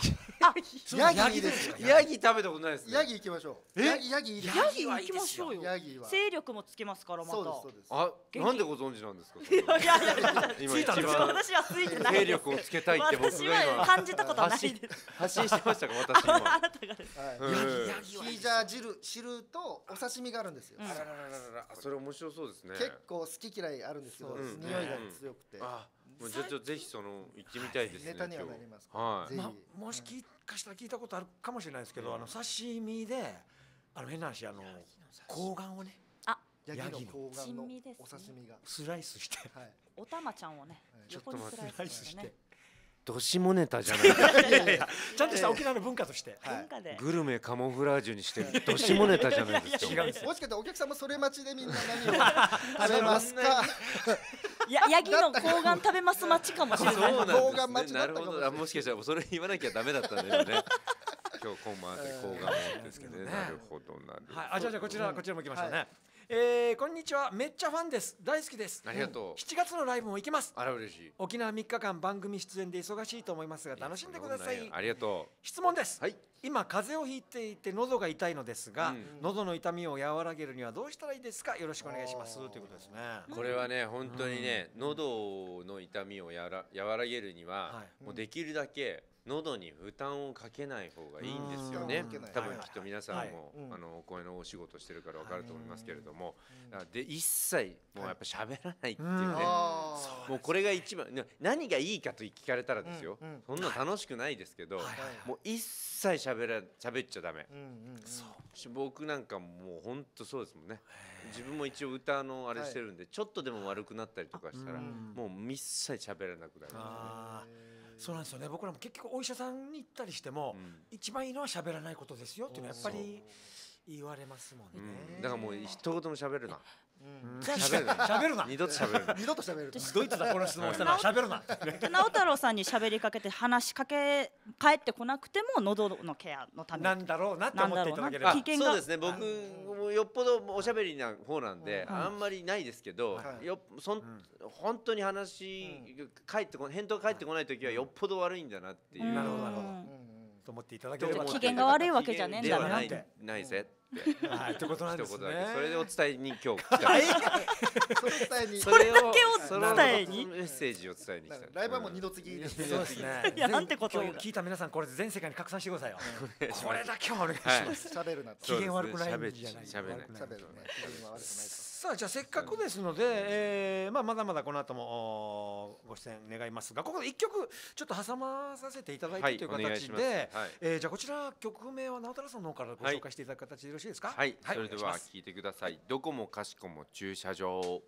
[SPEAKER 11] ヤギですか。ヤギ食べたことないですね。
[SPEAKER 2] ヤギ行きましょう。ヤギ
[SPEAKER 3] 行きましょうよ。勢力もつけますからまた。
[SPEAKER 2] そうです。
[SPEAKER 11] あ、なんでご存知なんですか。
[SPEAKER 3] 今一番私はついてない。
[SPEAKER 11] 勢力をつけたいって僕が今
[SPEAKER 3] 感じたことないです。
[SPEAKER 11] 発信してましたか私も。
[SPEAKER 3] あなたがです。
[SPEAKER 2] ヒージャー汁とお刺身があるんですよ。
[SPEAKER 11] それ面白そうですね。
[SPEAKER 2] 結構好き嫌いあるんですけど、匂いが強くて。
[SPEAKER 11] じゃあぜひ行ってみたいですね。
[SPEAKER 2] ネタにはなります。
[SPEAKER 11] はい。
[SPEAKER 1] もしかしたら聞いたことあるかもしれないですけど、刺身で変な話睾丸をね、
[SPEAKER 2] ヤギの睾丸のお刺身が
[SPEAKER 1] スライスして、
[SPEAKER 3] おたまちゃんをね、横にスライスして。
[SPEAKER 11] どしもネタじゃない。
[SPEAKER 1] ちゃんとした沖縄の文化として。
[SPEAKER 11] グルメカモフラージュにしてどしもネタじゃないですか。
[SPEAKER 2] もしかしたらお客さんもそれ待ちでみんな何を食べますか。
[SPEAKER 3] ヤギの睾丸食べます待ちかもしれない。
[SPEAKER 2] 睾丸待ちだったかもしれない。
[SPEAKER 11] もしかしたらそれ言わなきゃダメだったんだよね。今日コンマで睾丸ですけどね。なるほどなるほど。
[SPEAKER 1] はい。じゃあこちらも行きましょうね。こんにちは、めっちゃファンです。大好きです。
[SPEAKER 11] ありがとう。
[SPEAKER 1] 7月のライブも行きます。
[SPEAKER 11] あら嬉しい。
[SPEAKER 1] 沖縄3日間番組出演で忙しいと思いますが楽しんでください。
[SPEAKER 11] ありがとう。
[SPEAKER 1] 質問です。今風邪をひいていて喉が痛いのですが、喉の痛みを和らげるにはどうしたらいいですか。よろしくお願いしますということですね。
[SPEAKER 11] これはね本当にね、喉の痛みを和らげるにはもうできるだけ喉に負担をかけない方がいいんですよね。多分きっと皆さんもお声のお仕事してるから分かると思いますけれども、で一切もうやっぱ喋らないっていうね、もうこれが一番。何がいいかと聞かれたらですよ、そんな楽しくないですけど、もう一切喋っちゃダメ。僕なんかもう本当そうですもんね。自分も一応歌のあれしてるんで、ちょっとでも悪くなったりとかしたらもう一切喋らなくなる。
[SPEAKER 1] そうなんですよね。僕らも結局お医者さんに行ったりしても、一番いいのは喋らないことですよっていうのはやっぱり言われますもんね。
[SPEAKER 11] だからもう一言も喋るな。
[SPEAKER 1] 喋るな。
[SPEAKER 11] 二度と喋るな。
[SPEAKER 2] 二度と喋るな。
[SPEAKER 1] どういったらこの質問したら喋るな。
[SPEAKER 3] 直太朗さんに喋りかけて話しかけ帰ってこなくても喉のケアのため
[SPEAKER 1] なんだろうなって思っていただければ。
[SPEAKER 11] そうですね。僕もよっぽどおしゃべりな方なんであんまりないですけど、本当に返答返ってこない時はよっぽど悪いんだなっていう。
[SPEAKER 1] なるほどなるほど。と思っていただければ。
[SPEAKER 3] 機嫌が悪いわけじゃねえんだなって。
[SPEAKER 11] ないぜ。
[SPEAKER 1] ってことなんですね。
[SPEAKER 11] それでお伝えに今日来た。
[SPEAKER 3] それだけを伝えに
[SPEAKER 11] メッセージを伝えに来た。
[SPEAKER 2] ライブはもう二度次ですね。
[SPEAKER 1] そうですね。
[SPEAKER 3] いやなんてことを
[SPEAKER 1] 聞いた皆さんこれ全世界に拡散してくださいよ。これだけはお願いします。
[SPEAKER 2] 喋るな。
[SPEAKER 1] 機嫌悪くないんじゃない。
[SPEAKER 11] 喋るね。
[SPEAKER 1] さあじゃあせっかくですので、まだまだこの後もご出演願いますが、ここで一曲ちょっと挟まさせていただいてという形で、じゃあこちら曲名は直太朗さんの方からご紹介していただく形でよろしいですか。
[SPEAKER 11] はい。それでは聞いてください。どこもかしこも駐車場。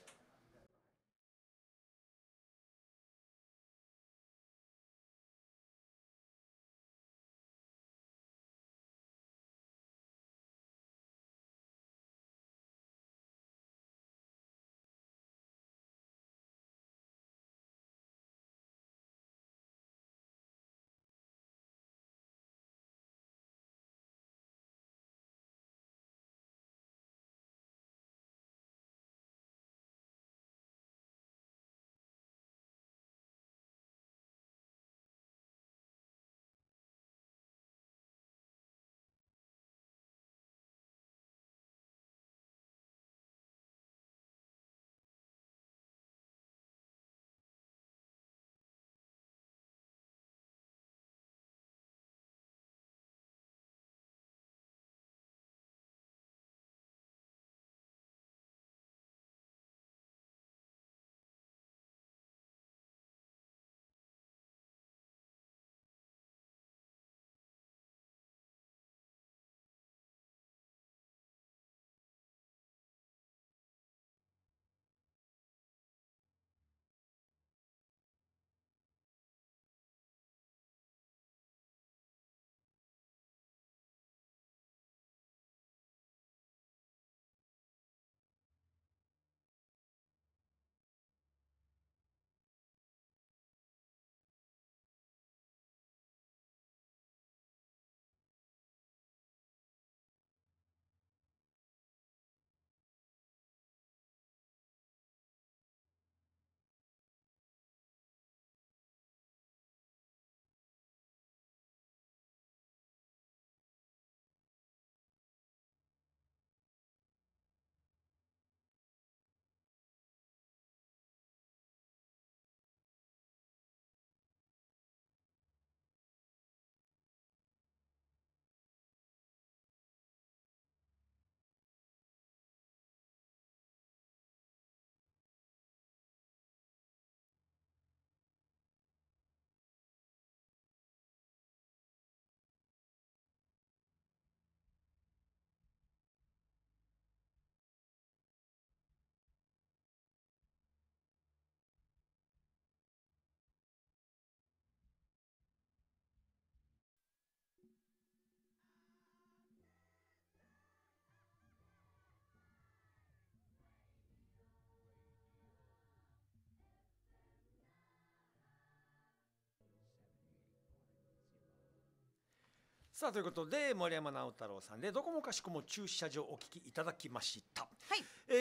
[SPEAKER 1] さあということで森山直太朗さんでどこもかしこも駐車場お聴きいただきました。はい。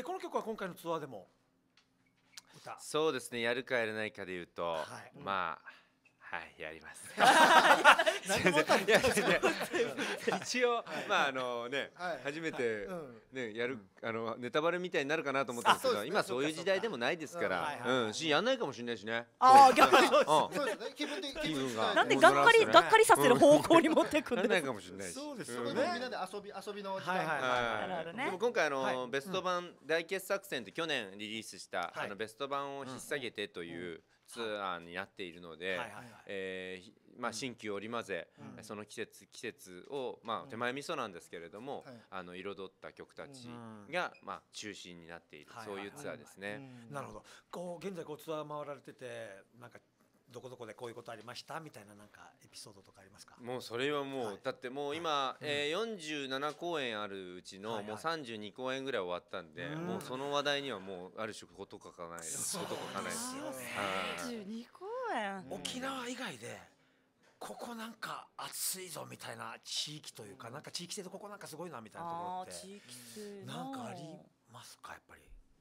[SPEAKER 1] この曲は今回のツアーでも歌。
[SPEAKER 11] そうですね。やるかやらないかで言うと、まあ。はいやります。一応まあね初めてねやるネタバレみたいになるかなと思ったんですけど、今そういう時代でもないですから、やんないかもしれないしね。
[SPEAKER 3] ああ逆に
[SPEAKER 2] そうですね。気分が
[SPEAKER 3] なんでがっかりさせる方向に持ってくるん
[SPEAKER 11] ですか。ないかもしれないし。
[SPEAKER 2] そうですよね。みんなで遊びの時間。
[SPEAKER 11] でも今回ベスト版大傑作選って去年リリースしたベスト版を引っ提げてというツアーになっているので、まあ新旧織り交ぜ、その季節をまあ手前味噌なんですけれども、彩った曲たちがまあ中心になっているそういうツアーですね。
[SPEAKER 1] なるほど。こう現在ツアー回られててなんかどこどこでこういうことありましたみたいななんかエピソードとかありますか？
[SPEAKER 11] もうそれはもうだってもう今47公演あるうちのもう32公演ぐらい終わったんで、もうその話題にはもうある種こと書かないですよ。
[SPEAKER 3] 32公演。
[SPEAKER 1] 沖縄以外でここなんか暑いぞみたいな地域というかなんか地域性でここなんかすごいなみたいなところってなんかありますか？やっぱり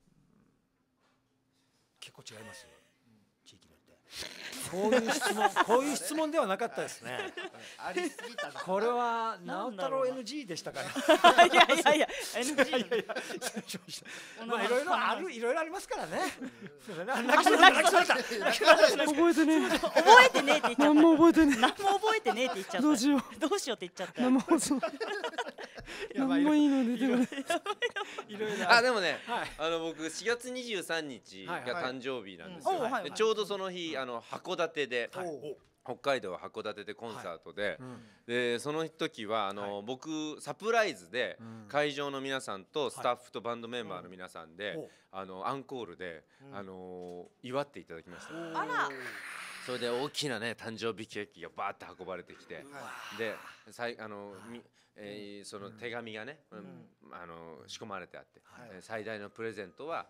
[SPEAKER 1] 結構違います？地域によってこういう質問ではなかったですね。
[SPEAKER 2] ありすぎたな。
[SPEAKER 1] これは直太朗 NG でしたかね。
[SPEAKER 3] いや NG。
[SPEAKER 1] まあいろいろありますからね。
[SPEAKER 3] 泣きそう覚えてねえって言っちゃった。何も覚えてねえって言っちゃった。どうしようって言っちゃった。
[SPEAKER 1] 何もいいの出てこない。
[SPEAKER 11] でもね僕4月23日が誕生日なんですよ。ちょうどその日函館で北海道函館でコンサートでその時は僕サプライズで会場の皆さんとスタッフとバンドメンバーの皆さんでアンコールで祝っていただきました。それで大きなね誕生日ケーキがバーって運ばれてきて、でその手紙がね仕込まれてあって、最大のプレゼントは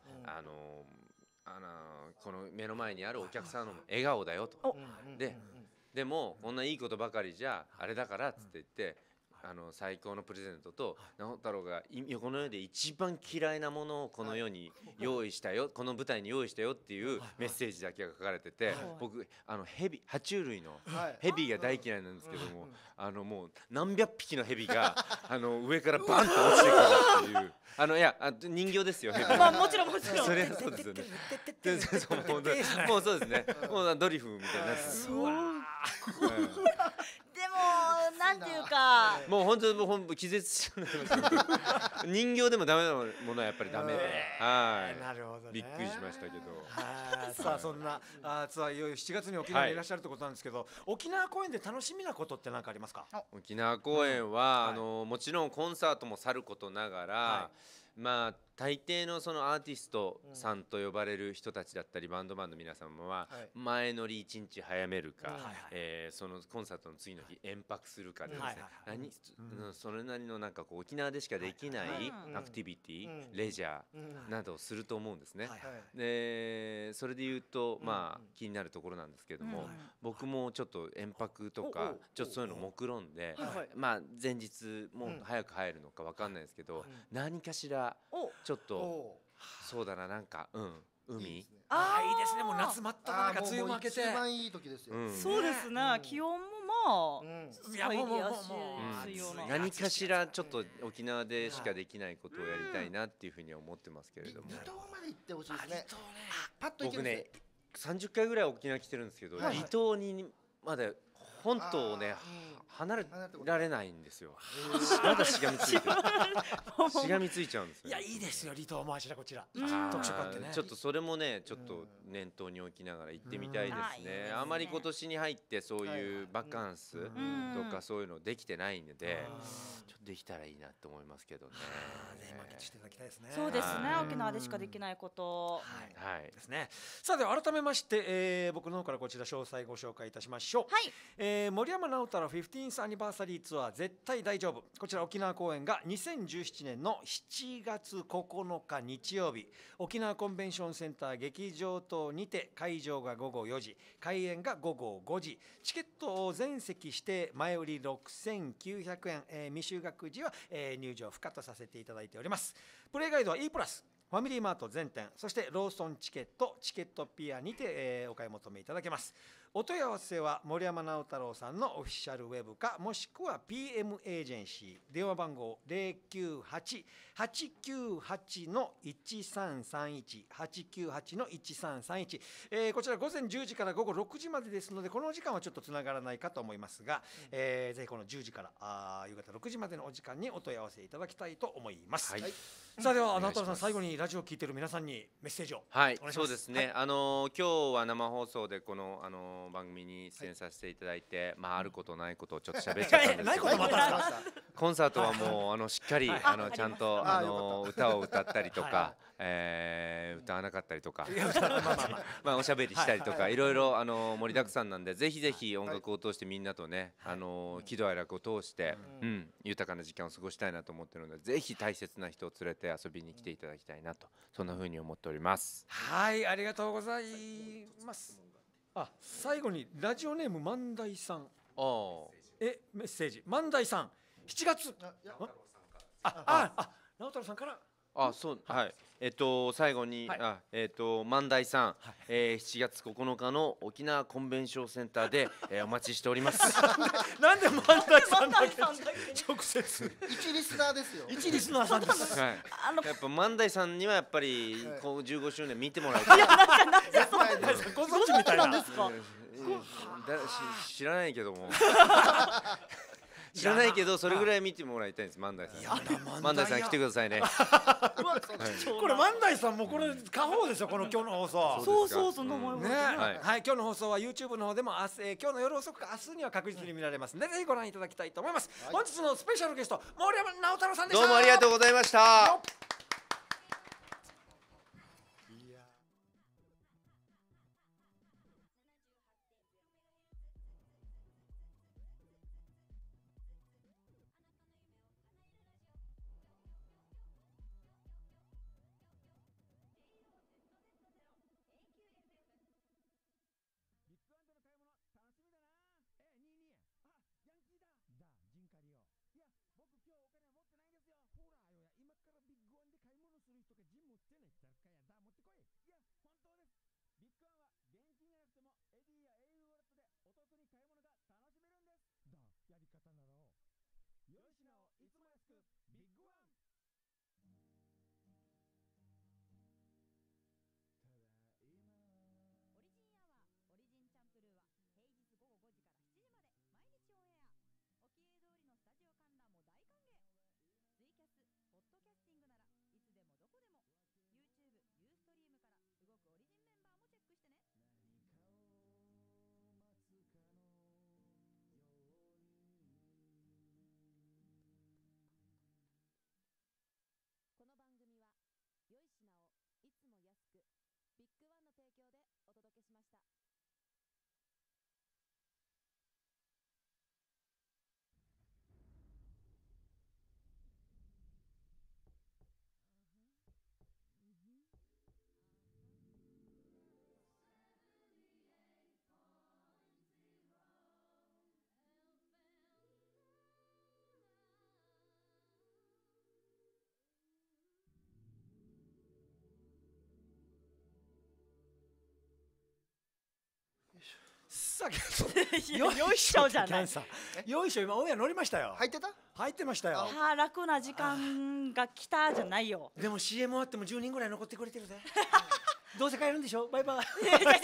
[SPEAKER 11] この目の前にあるお客さんの笑顔だよと。でもこんないいことばかりじゃあれだからっつって言って最高のプレゼントと直太朗がこの世で一番嫌いなものをこの世に用意したよ、この舞台に用意したよっていうメッセージだけが書かれてて、僕爬虫類のヘビが大嫌いなんですけどももう何百匹のヘビが上からバンと落ちてくるっていういや人形ですよ。
[SPEAKER 3] まあもちろん
[SPEAKER 11] それはそうですよね。もうそうですね。もうドリフみたいなやつ。
[SPEAKER 3] でもなんていうか
[SPEAKER 11] もう本当に気絶しちゃう。人形でもダメなものはやっぱりダメで、
[SPEAKER 1] なるほどね。
[SPEAKER 11] びっくりしましたけど。
[SPEAKER 1] さあそんなツアーいよいよ7月に沖縄にいらっしゃるってことなんですけど、沖縄公演で楽しみなことって何かありますか？
[SPEAKER 11] 沖縄公演はもちろんコンサートもさることながら、まあ大抵のそのアーティストさんと呼ばれる人たちだったりバンドマンの皆様は前乗り1日早めるか、そのコンサートの次の日延泊するかでですね、それなりのなんかこう沖縄でしかできないアクティビティ、レジャーなどをすると思うんですね。でそれで言うとまあ気になるところなんですけども、僕もちょっと延泊とかちょっとそういうの目論んで、まあ前日もう早く入るのか分かんないですけど、何かしらちょっとそうだな、なんか海、いい
[SPEAKER 1] ですね。もう夏真っ只中、梅雨も明けて
[SPEAKER 2] 一番いい時ですよ。
[SPEAKER 3] そうですね。気温もまあ入りやすいような
[SPEAKER 11] 何かしらちょっと沖縄でしかできないことをやりたいなっていうふうには思ってますけれども、
[SPEAKER 2] 離島まで行ってほしいですね。パッと
[SPEAKER 11] 僕ね30回ぐらい沖縄来てるんですけど、離島にまだ本島をね離れられないんですよ。まだしがみついちゃうんですよ。
[SPEAKER 1] いやいいですよ離島もあちらこちら
[SPEAKER 11] 特色あってね。ちょっとそれもねちょっと念頭に置きながら行ってみたいですね。あまり今年に入ってそういうバカンスとかそういうのできてないんで、ちょっとできたらいいなと思いますけどね。
[SPEAKER 3] そうですね。沖縄でしかできないこと
[SPEAKER 1] ですね。さあでは改めまして僕の方からこちら詳細ご紹介いたしましょう。 森山直太朗 15th アニバーサリーツアー絶対大丈夫、こちら沖縄公演が2017年の7月9日日曜日、沖縄コンベンションセンター劇場等にて、会場が午後4時、開演が午後5時、チケットを全席指定、前売り6900円、未就学時は、入場不可とさせていただいております。プレイガイドは E+ファミリーマート全店、そしてローソンチケット、チケットピアにて、お買い求めいただけます。お問い合わせは森山直太朗さんのオフィシャルウェブか、もしくは PM エージェンシー、電話番号 098-898-1331 898-1331、こちら午前10時から午後6時までですので、この時間はちょっとつながらないかと思いますが、ぜひこの10時から夕方6時までのお時間にお問い合わせいただきたいと思います。はい、さあでは直太朗さん、最後にラジオを聞いている皆さんにメッセージをお願いします。
[SPEAKER 11] そうですね、今日は生放送でこの番組に出演させていただいて、あることないことをちょっと喋っちゃったんですけどコンサートはもうしっかりちゃんと歌を歌ったりとか、歌わなかったりとかおしゃべりしたりとか、いろいろ盛りだくさんなんで、ぜひぜひ音楽を通してみんなとね、喜怒哀楽を通して豊かな時間を過ごしたいなと思っているので、ぜひ大切な人を連れて遊びに来ていただきたいなと、そんな風に思っております。
[SPEAKER 1] はい、ありがとうございます。最後にラジオネーム万代さん、メッセージ。万代さん、7月直太朗さんから。
[SPEAKER 11] そう、はい、最後に、万代さん、7月9日の沖縄コンベンションセンターで、お待ちしております。
[SPEAKER 1] なんで万代さんだけ直接。
[SPEAKER 2] 一リスナーですよ。
[SPEAKER 1] 一リスナーさんです。
[SPEAKER 11] やっぱ万代さんにはやっぱり15周年見てもらいたい。
[SPEAKER 1] ご存知みたいな。
[SPEAKER 11] 知らないけども。知らないけど、それぐらい見てもらいたいんです、万代さん。万代さん来てくださいね。
[SPEAKER 1] これ万代さんもこれ過方ですよ、この今日の放送。
[SPEAKER 3] そうその思いますね。
[SPEAKER 1] はい、今日の放送は YouTube の方でも今日の夜遅くか明日には確実に見られますので、ぜひご覧いただきたいと思います。本日のスペシャルゲスト、森山直太朗さんでした。
[SPEAKER 11] どうもありがとうございました。
[SPEAKER 3] よいしょじゃない。
[SPEAKER 1] よいしょ、今オンエア乗りましたよ。
[SPEAKER 2] 入ってた？
[SPEAKER 1] 入ってましたよ。
[SPEAKER 3] 楽な時間が来たじゃないよ。
[SPEAKER 1] でも CM 終わっても10人ぐらい残ってくれてるぜ。どうせ帰るんでしょ。バイバイ。どう
[SPEAKER 3] せあと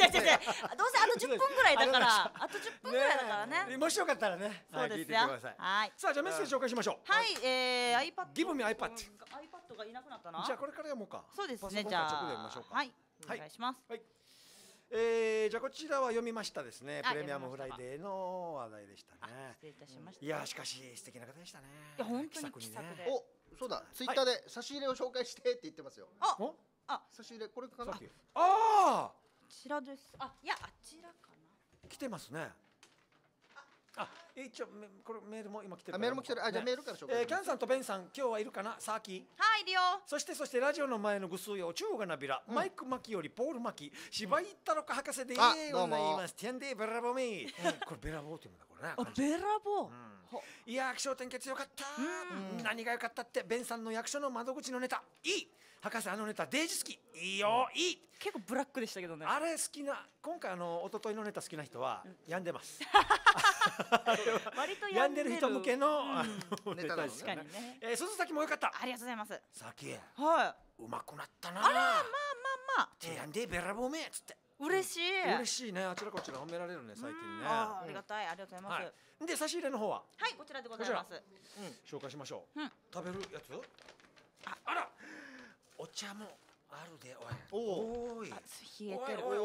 [SPEAKER 3] 10分ぐらいだから。あと10分ぐらいだからね。
[SPEAKER 1] もしよかったらね。
[SPEAKER 3] そうですよ。はい。
[SPEAKER 1] さあじゃあメッセージ紹介しましょう。
[SPEAKER 3] はい。iPad。
[SPEAKER 1] Give me iPad。
[SPEAKER 3] iPad がいなくなったな。
[SPEAKER 1] じゃあこれから読もうか。
[SPEAKER 3] そうですね。じゃあはい。お願いします。
[SPEAKER 1] はい。じゃあこちらは読みましたですね。プレミアムフライデーの話題でしたね。
[SPEAKER 3] 失礼いたしました。
[SPEAKER 1] いやしかし素敵な方でしたね。
[SPEAKER 3] いや本当に気さくで。
[SPEAKER 2] お、そうだ。ツイッターで差し入れを紹介してって言ってますよ。差し入れこれかな。
[SPEAKER 1] ああ。
[SPEAKER 3] こちらです。いやあちらかな。
[SPEAKER 1] 来てますね。 一応これメールも今来てる。
[SPEAKER 2] メールも来てる。じゃあメールから紹介。
[SPEAKER 1] キャンさんとベンさん今日はいるかな。サーキー。
[SPEAKER 3] はい、いるよ。
[SPEAKER 1] そしてラジオの前のぐすうよ中がなびら、マイク巻きよりポール巻き芝居ったろか博士でございます。テンデーベラボミこれベラボーって言うんだこれね。
[SPEAKER 3] ベラボー。
[SPEAKER 1] いや気象点結よかった。何がよかったってベンさんの役所の窓口のネタいい。博士ネタデージ好き。いいよいい。
[SPEAKER 3] 結構ブラックでしたけどね。
[SPEAKER 1] あれ好きな今回一昨日のネタ好きな人は病んでます。
[SPEAKER 3] 割と
[SPEAKER 1] 病んでる人向けのネタ
[SPEAKER 3] ですね。
[SPEAKER 1] 鈴崎もよかった。
[SPEAKER 3] ありがとうございます。
[SPEAKER 1] さき
[SPEAKER 3] は
[SPEAKER 1] いうまくなったな。
[SPEAKER 3] あらまあ。
[SPEAKER 1] 病んでベラボーメっつって。
[SPEAKER 3] 嬉しい。
[SPEAKER 1] 嬉しいね。あちらこちら褒められるね最近ね。
[SPEAKER 3] ありがたい。ありがとうございます。
[SPEAKER 1] で差し入れの方は
[SPEAKER 3] はいこちらでございます。
[SPEAKER 1] 紹介しましょう。食べるやつ。あらお茶もあるでおい。
[SPEAKER 3] 冷えてる。
[SPEAKER 1] お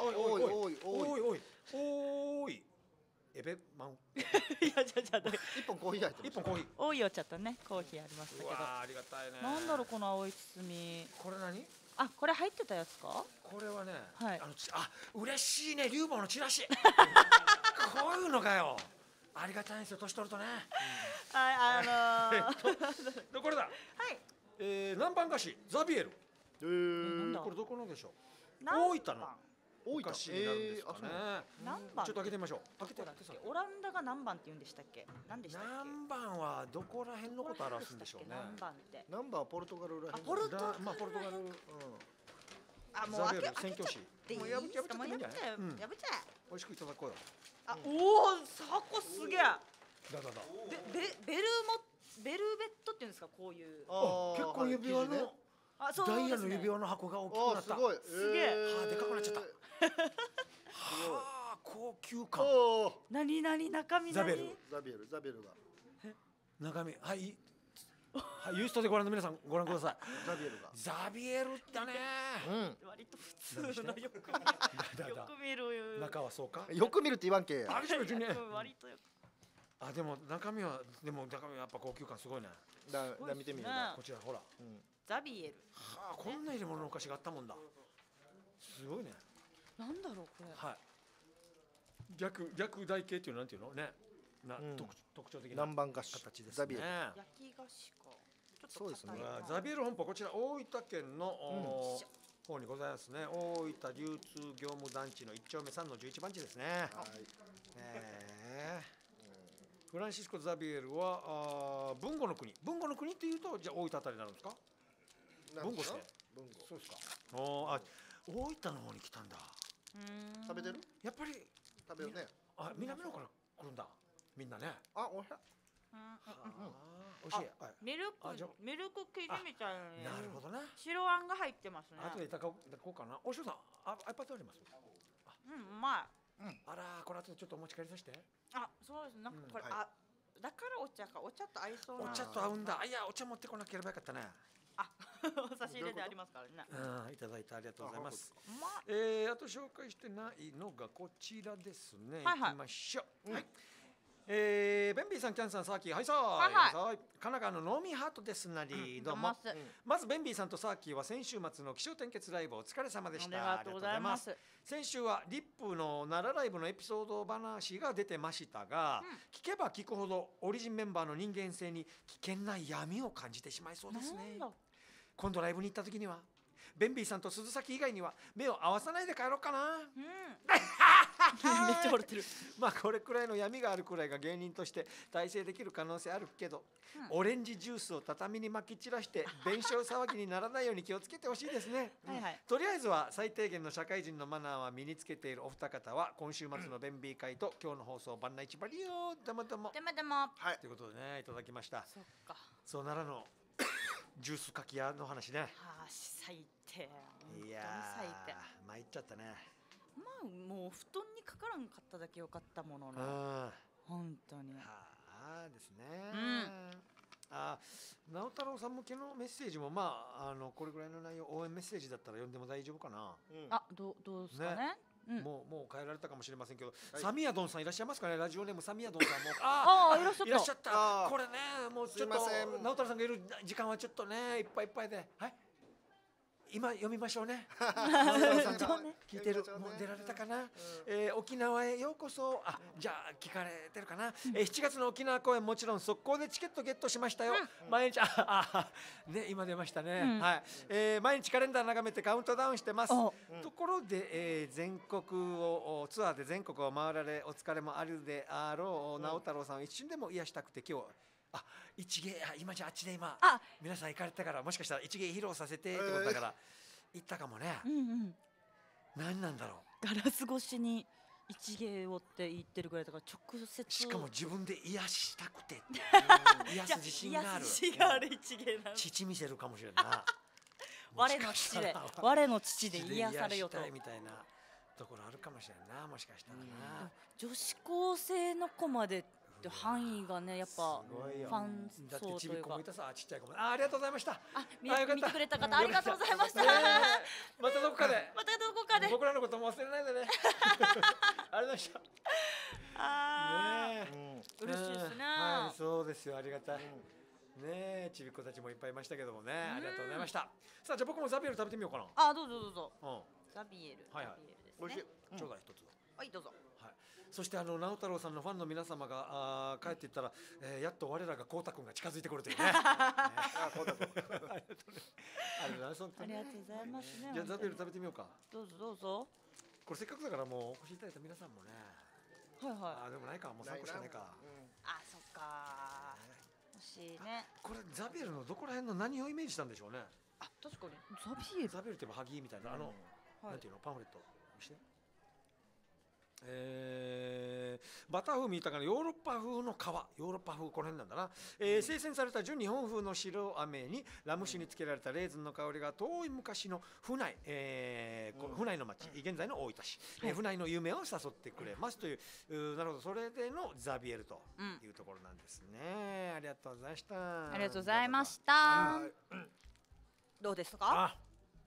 [SPEAKER 1] い。エベマン。
[SPEAKER 3] いやじゃ
[SPEAKER 2] 一本コーヒー入ってる。
[SPEAKER 1] 一本コーヒー。
[SPEAKER 3] 多いよちょっとねコーヒーありましたけど。
[SPEAKER 1] ありがたいね。
[SPEAKER 3] なんだろうこの青い包み。
[SPEAKER 1] これ何？
[SPEAKER 3] これ入ってたやつか？
[SPEAKER 1] これはね、
[SPEAKER 3] はい。
[SPEAKER 1] 嬉しいね龍馬のチラシ。こういうのかよ。ありがたいんですよ年取るとね。これだ。
[SPEAKER 3] はい。
[SPEAKER 1] 南蛮菓子ザビエル。これどこのでしょう。大分の。大分市になるんですかね。ちょっと開けてみましょう。開けて。
[SPEAKER 3] オランダが南蛮って言うんでしたっけ？何でしたっけ？
[SPEAKER 1] 南蛮はどこら辺のことを表すんでしょうね。
[SPEAKER 3] 南蛮って。
[SPEAKER 2] 南蛮はポルトガルら辺。
[SPEAKER 3] ポルトガル。もう開け
[SPEAKER 1] 宣教師。
[SPEAKER 3] もう破っちゃえ。破っちゃえ。
[SPEAKER 1] 美味しくいただこうよ。
[SPEAKER 3] 箱すげえ。ベルベットっていうんですかこういう。
[SPEAKER 1] 結構指輪の。ダイヤの指輪の箱が大きくなった。
[SPEAKER 2] すごい。
[SPEAKER 3] すげえ。
[SPEAKER 1] でかくなっちゃった。高級感。
[SPEAKER 3] 何中身何？
[SPEAKER 2] ザビエルが。
[SPEAKER 1] 中身はいユーストでご覧の皆さんご覧ください。ザビエルだね。
[SPEAKER 3] 割と普通のよく見る。
[SPEAKER 1] 中はそうか。
[SPEAKER 2] よく見るって言わんけ。
[SPEAKER 3] 割とよく。
[SPEAKER 1] でも中身はやっぱ高級感すごいね。
[SPEAKER 2] 見てみる。
[SPEAKER 1] こちらほら。
[SPEAKER 3] ザビエル。
[SPEAKER 1] こんな入れ物のお菓子があったもんだ。すごいね。
[SPEAKER 3] なんだろうこれ。
[SPEAKER 1] はい。逆台形っていうのなんていうのね。特徴的な
[SPEAKER 2] 南蛮菓子
[SPEAKER 1] 形ですね。
[SPEAKER 3] 焼き菓子か。
[SPEAKER 2] そうですね。
[SPEAKER 1] ザビエル本舗こちら大分県の方にございますね。大分流通業務団地の1丁目3の11番地ですね。フランシスコ・ザビエルは豊後の国っていうとじゃあ大分あたりになるんですか？豊後ですね。そうですか。大分の方に来たんだ。
[SPEAKER 2] 食べてる？
[SPEAKER 1] やっぱり
[SPEAKER 2] 食べるね。
[SPEAKER 1] 南の方から来るんだ。みんなね。
[SPEAKER 2] おいしい。
[SPEAKER 1] おいしい。
[SPEAKER 3] ミルク生地みたいなね。
[SPEAKER 1] なるほどね。
[SPEAKER 3] 白あんが入ってますね。
[SPEAKER 1] 後でいただこうかな。おしょうさん、iPad あります？
[SPEAKER 3] うまい。
[SPEAKER 1] あらこれ後でちょっとお持ち帰りさせて。
[SPEAKER 3] そうです。なんかこれだからお茶と合いそうな。
[SPEAKER 1] お茶と合うんだ。いやお茶持ってこなければよかったね。
[SPEAKER 3] お差し入れでありますからね。
[SPEAKER 1] いただいてありがとうございます。あと紹介してないのがこちらですね。行きましょう。ベンビーさん、キャンさん、サーキー、はいさーい。神奈川のノーミーハートですなり、どうも。まずベンビーさんとサーキーは先週末の気象点結ライブお疲れ様でした。
[SPEAKER 3] ありがとうございます。
[SPEAKER 1] 先週はリップの奈良ライブのエピソード話が出てましたが、聞けば聞くほどオリジンメンバーの人間性に危険な闇を感じてしまいそうですね。今度ライブに行った時にはベンビーさんと鈴崎以外には目を合わさないで帰ろうかな。
[SPEAKER 3] めっちゃ笑ってる。
[SPEAKER 1] まあこれくらいの闇があるくらいが芸人として大成できる可能性あるけど、オレンジジュースを畳にまき散らして弁償騒ぎにならないように気をつけてほしいですね。とりあえずは最低限の社会人のマナーは身につけているお二方は今週末のベンビー会と今日の放送バンナイチバリよどもども。はいということでねいただきました。そう奈良のジュースかき屋の話ね。
[SPEAKER 3] 最低。
[SPEAKER 1] いやー参っちゃったね。
[SPEAKER 3] もう布団にかからんかっただけよかったものな。本当に。
[SPEAKER 1] ですね。直太朗さん向けのメッセージもこれぐらいの内容応援メッセージだったら読んでも大丈夫かな。
[SPEAKER 3] どうですかね。
[SPEAKER 1] もう変えられたかもしれませんけど、サミヤドンさんいらっしゃいますかね。ラジオネームサミヤドンさんもいらっしゃった。これねもうちょっと直太朗さんがいる時間はちょっとねいっぱいいっぱいで、はい今読みましょうね。聞いてる、もう出られたかな。沖縄へようこそ。じゃあ聞かれてるかな。7月の沖縄公演もちろん速攻でチケットゲットしましたよ。毎日ね今出ましたね。はい。毎日カレンダー眺めてカウントダウンしてます。ところで全国をツアーで全国を回られお疲れもあるであろう直太朗さんを一瞬でも癒したくて今日。一芸今じゃあっちで今皆さん行かれたからもしかしたら一芸披露させてってことだから行ったかもね。何なんだろ
[SPEAKER 3] う。ガラス越しに一芸をって言ってるぐらいだから直接。
[SPEAKER 1] しかも自分で癒したくて癒す自信がある。
[SPEAKER 3] 癒す自信がある一芸なん。
[SPEAKER 1] 父見せるかもしれんな。
[SPEAKER 3] 我の父で癒されよと
[SPEAKER 1] みたいなところあるかもしれんな。もしかしたらな。
[SPEAKER 3] 女子高生の子まで範囲がねやっぱファン層というか。
[SPEAKER 1] ちっちゃい子もありがとうございました。
[SPEAKER 3] 見てくれた方ありがとうございました。
[SPEAKER 1] またどこかで僕らのことも忘れないでね。ありがとうございました。
[SPEAKER 3] 嬉しいですね。
[SPEAKER 1] はい、そうですよ、ありがたいね。ちびっ子たちもいっぱいいましたけどもね、ありがとうございました。さあじゃあ僕もザビエル食べてみようかな。
[SPEAKER 3] どうぞどうぞ。ザビエル
[SPEAKER 1] おいしい。ちょうだい一つ。
[SPEAKER 3] はいどうぞ。
[SPEAKER 1] そして直太朗さんのファンの皆様が帰っていったら、やっと我らがこうたくんが近づいてくるというね。ありがとうござい
[SPEAKER 3] ますね。
[SPEAKER 1] じゃあザビエル食べてみようか。
[SPEAKER 3] どうぞどうぞ。
[SPEAKER 1] これせっかくだからもうお越しいただいた皆さんもね。でもないか、もう3個しかないか。
[SPEAKER 3] そっか。欲しいね。
[SPEAKER 1] これザビエルのどこら辺の何をイメージしたんでしょうね。
[SPEAKER 3] 確かに
[SPEAKER 1] ザビエルってハギみたいななんていうのパンフレットして。バター風味豊かなヨーロッパ風の皮、ヨーロッパ風この辺なんだな。精選された純日本風の白飴にラム酒につけられたレーズンの香りが遠い昔の府内、府内の町、現在の大分市、府内の夢を誘ってくれますという、なるほど、それでのザビエルというところなんですね。ありがとうございました。
[SPEAKER 3] ありがとうございました。どうですか？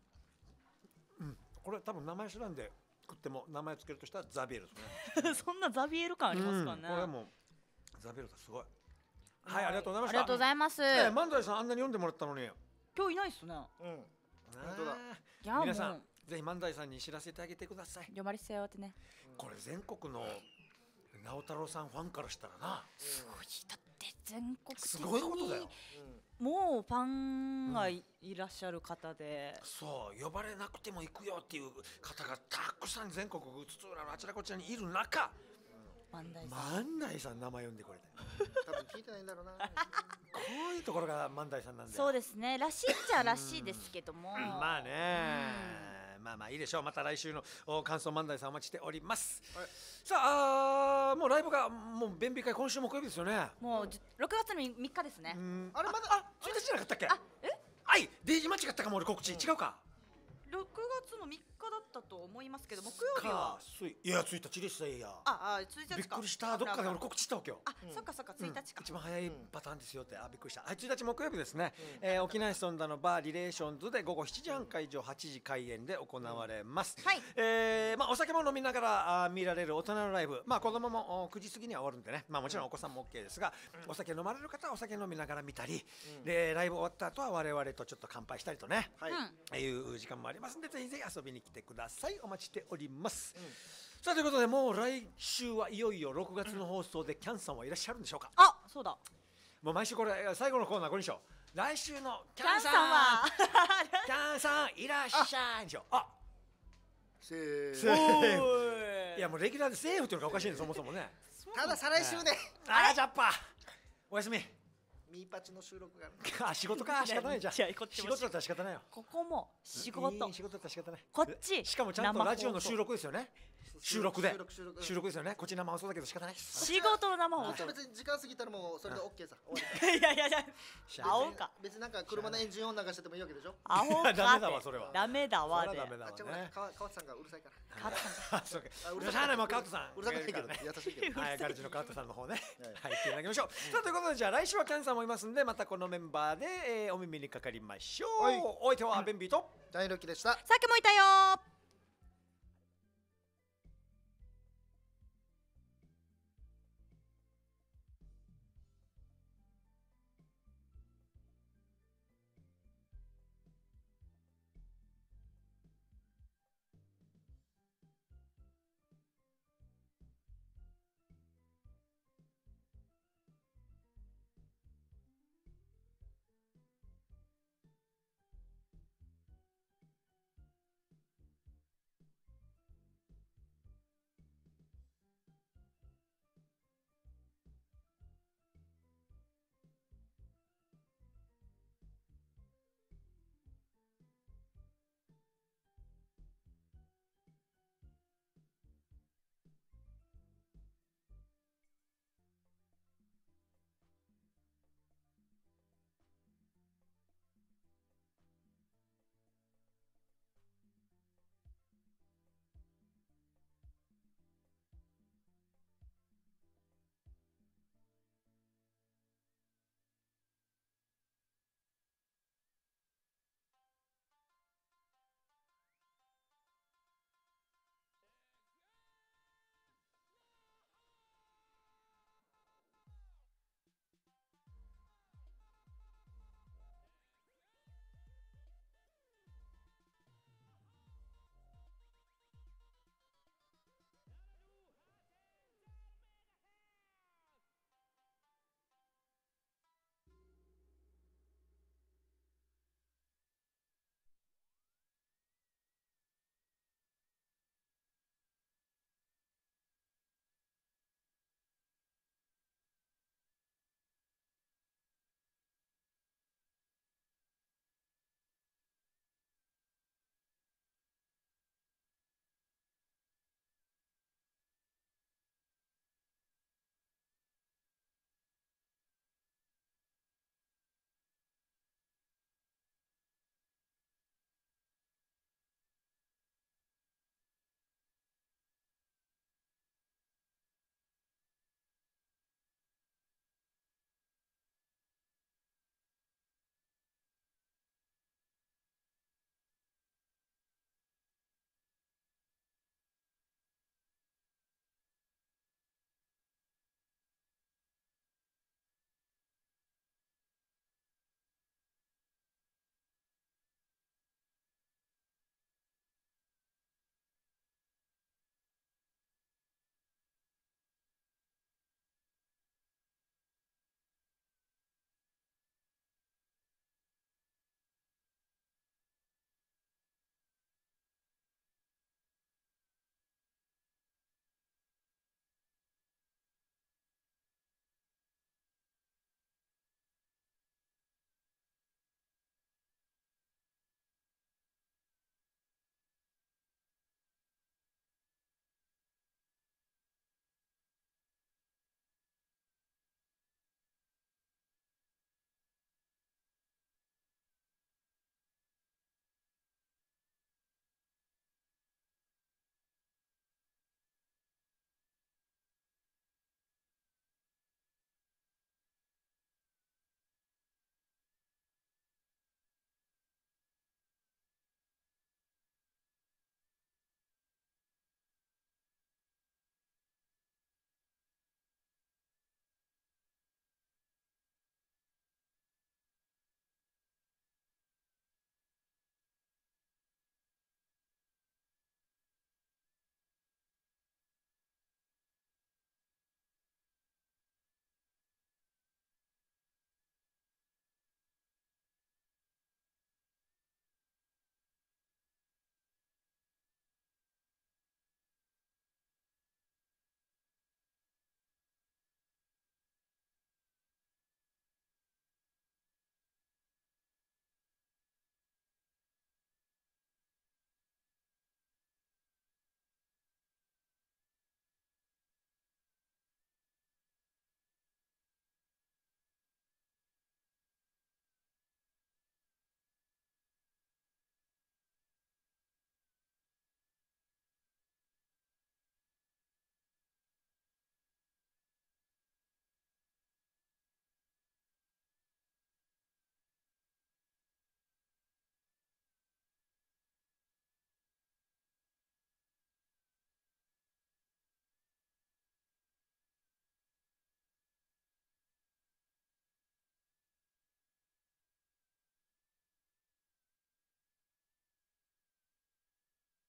[SPEAKER 1] これ多分名前知らんで食っても名前つけるとしたらザビエルですね。
[SPEAKER 3] そんなザビエル感ありますかね。
[SPEAKER 1] これはもうザビエルだ、すごい。はい、ありがとうございました。
[SPEAKER 3] ありがとうございます。
[SPEAKER 1] 万代さんあんなに読んでもらったのに
[SPEAKER 3] 今日いないっすね。
[SPEAKER 2] 本当だ。
[SPEAKER 1] 皆さんぜひ万代さんに知らせてあげてください。
[SPEAKER 3] 読まれせよってね。
[SPEAKER 1] これ全国の直太朗さんファンからしたらな、
[SPEAKER 3] すごい。だって全国的に
[SPEAKER 1] すごいことだよ。
[SPEAKER 3] もうファンがいらっしゃる方で、
[SPEAKER 1] そう呼ばれなくても行くよっていう方がたくさん全国津々浦々あちらこちらにいる中、万代さん名前呼んでくれて
[SPEAKER 2] 多分聞いてないんだろうな。
[SPEAKER 1] こういうところが万代さんなんで。
[SPEAKER 3] そうですね、らしいっちゃらしいですけども、
[SPEAKER 1] まあね、まあいいでしょう。また来週の感想万代さんお待ちしております。さあもうライブがもう便秘会今週木曜日ですよね。
[SPEAKER 3] もう6月の3日ですね。
[SPEAKER 1] あれまだ1日じゃなかったっけ？デイジ間違ったかも俺告知違うか。
[SPEAKER 3] 6月の3日だったと思いますけど、木曜日は。
[SPEAKER 1] いや1日でしたいや。
[SPEAKER 3] 1日か。
[SPEAKER 1] びっくりした。どっかで俺告知したわけよ。
[SPEAKER 3] そっかそっか、1日か。
[SPEAKER 1] 一番早いパターンですよって。びっくりした。1日木曜日ですね。沖縄ソンダのバーリレーションズで午後7時半会場、8時開演で行われます。お酒も飲みながら見られる大人のライブ。子供も9時過ぎには終わるんでね。もちろんお子さんも OK ですが、お酒飲まれる方はお酒飲みながら見たり、でライブ終わった後は我々とちょっと乾杯したりとね、いう時間もありますんで、ぜひぜひ遊びに来てください。お待ちしております。さあということで、もう来週はいよいよ6月の放送でキャンさんはいらっしゃるんでしょうか。
[SPEAKER 3] そうだ。
[SPEAKER 1] もう毎週これ最後のコーナーこれにしよう。来週の
[SPEAKER 3] キャンさんは
[SPEAKER 1] キャンさんいらっしゃいにしよう。
[SPEAKER 2] セー
[SPEAKER 1] フ。いやもうレギュラーでセーフっていうのがおかしいね、そもそもね。
[SPEAKER 2] ただ再来週ね。
[SPEAKER 1] ジャッパおやすみ。
[SPEAKER 2] ミーパチの収録がある。
[SPEAKER 1] 仕事か、仕方ないじゃん。仕事だったら仕方ないよ。
[SPEAKER 3] ここも仕事。
[SPEAKER 1] 仕事だったら仕方ない。
[SPEAKER 3] こっち。
[SPEAKER 1] しかもちゃんとラジオの収録ですよね。収録ですよね。こっち生放送だけど仕方ない。
[SPEAKER 3] 仕事の生放送。
[SPEAKER 2] 別に時間過ぎたらもうそれで OK さ。
[SPEAKER 3] いやアホか。
[SPEAKER 2] 別になんか車のエンジン音流しててもいいわけでしょ。
[SPEAKER 3] アホか。
[SPEAKER 1] ダメだわそれは。
[SPEAKER 3] ダメだわで。
[SPEAKER 2] 川津さんがうるさいから。
[SPEAKER 3] 川津さん。
[SPEAKER 1] そうか。うるさいね、もう川津さん。
[SPEAKER 2] うるさくないけどね。優しいけど。
[SPEAKER 1] はい、ガレージの川津さんの方ね。はい、行っていただきましょう。さあということで、じゃあ来週はキャンさんもいますんで、またこのメンバーでお耳にかかりましょう。お相手はベンビーと
[SPEAKER 2] 大六でした。
[SPEAKER 3] さっきもいたよ。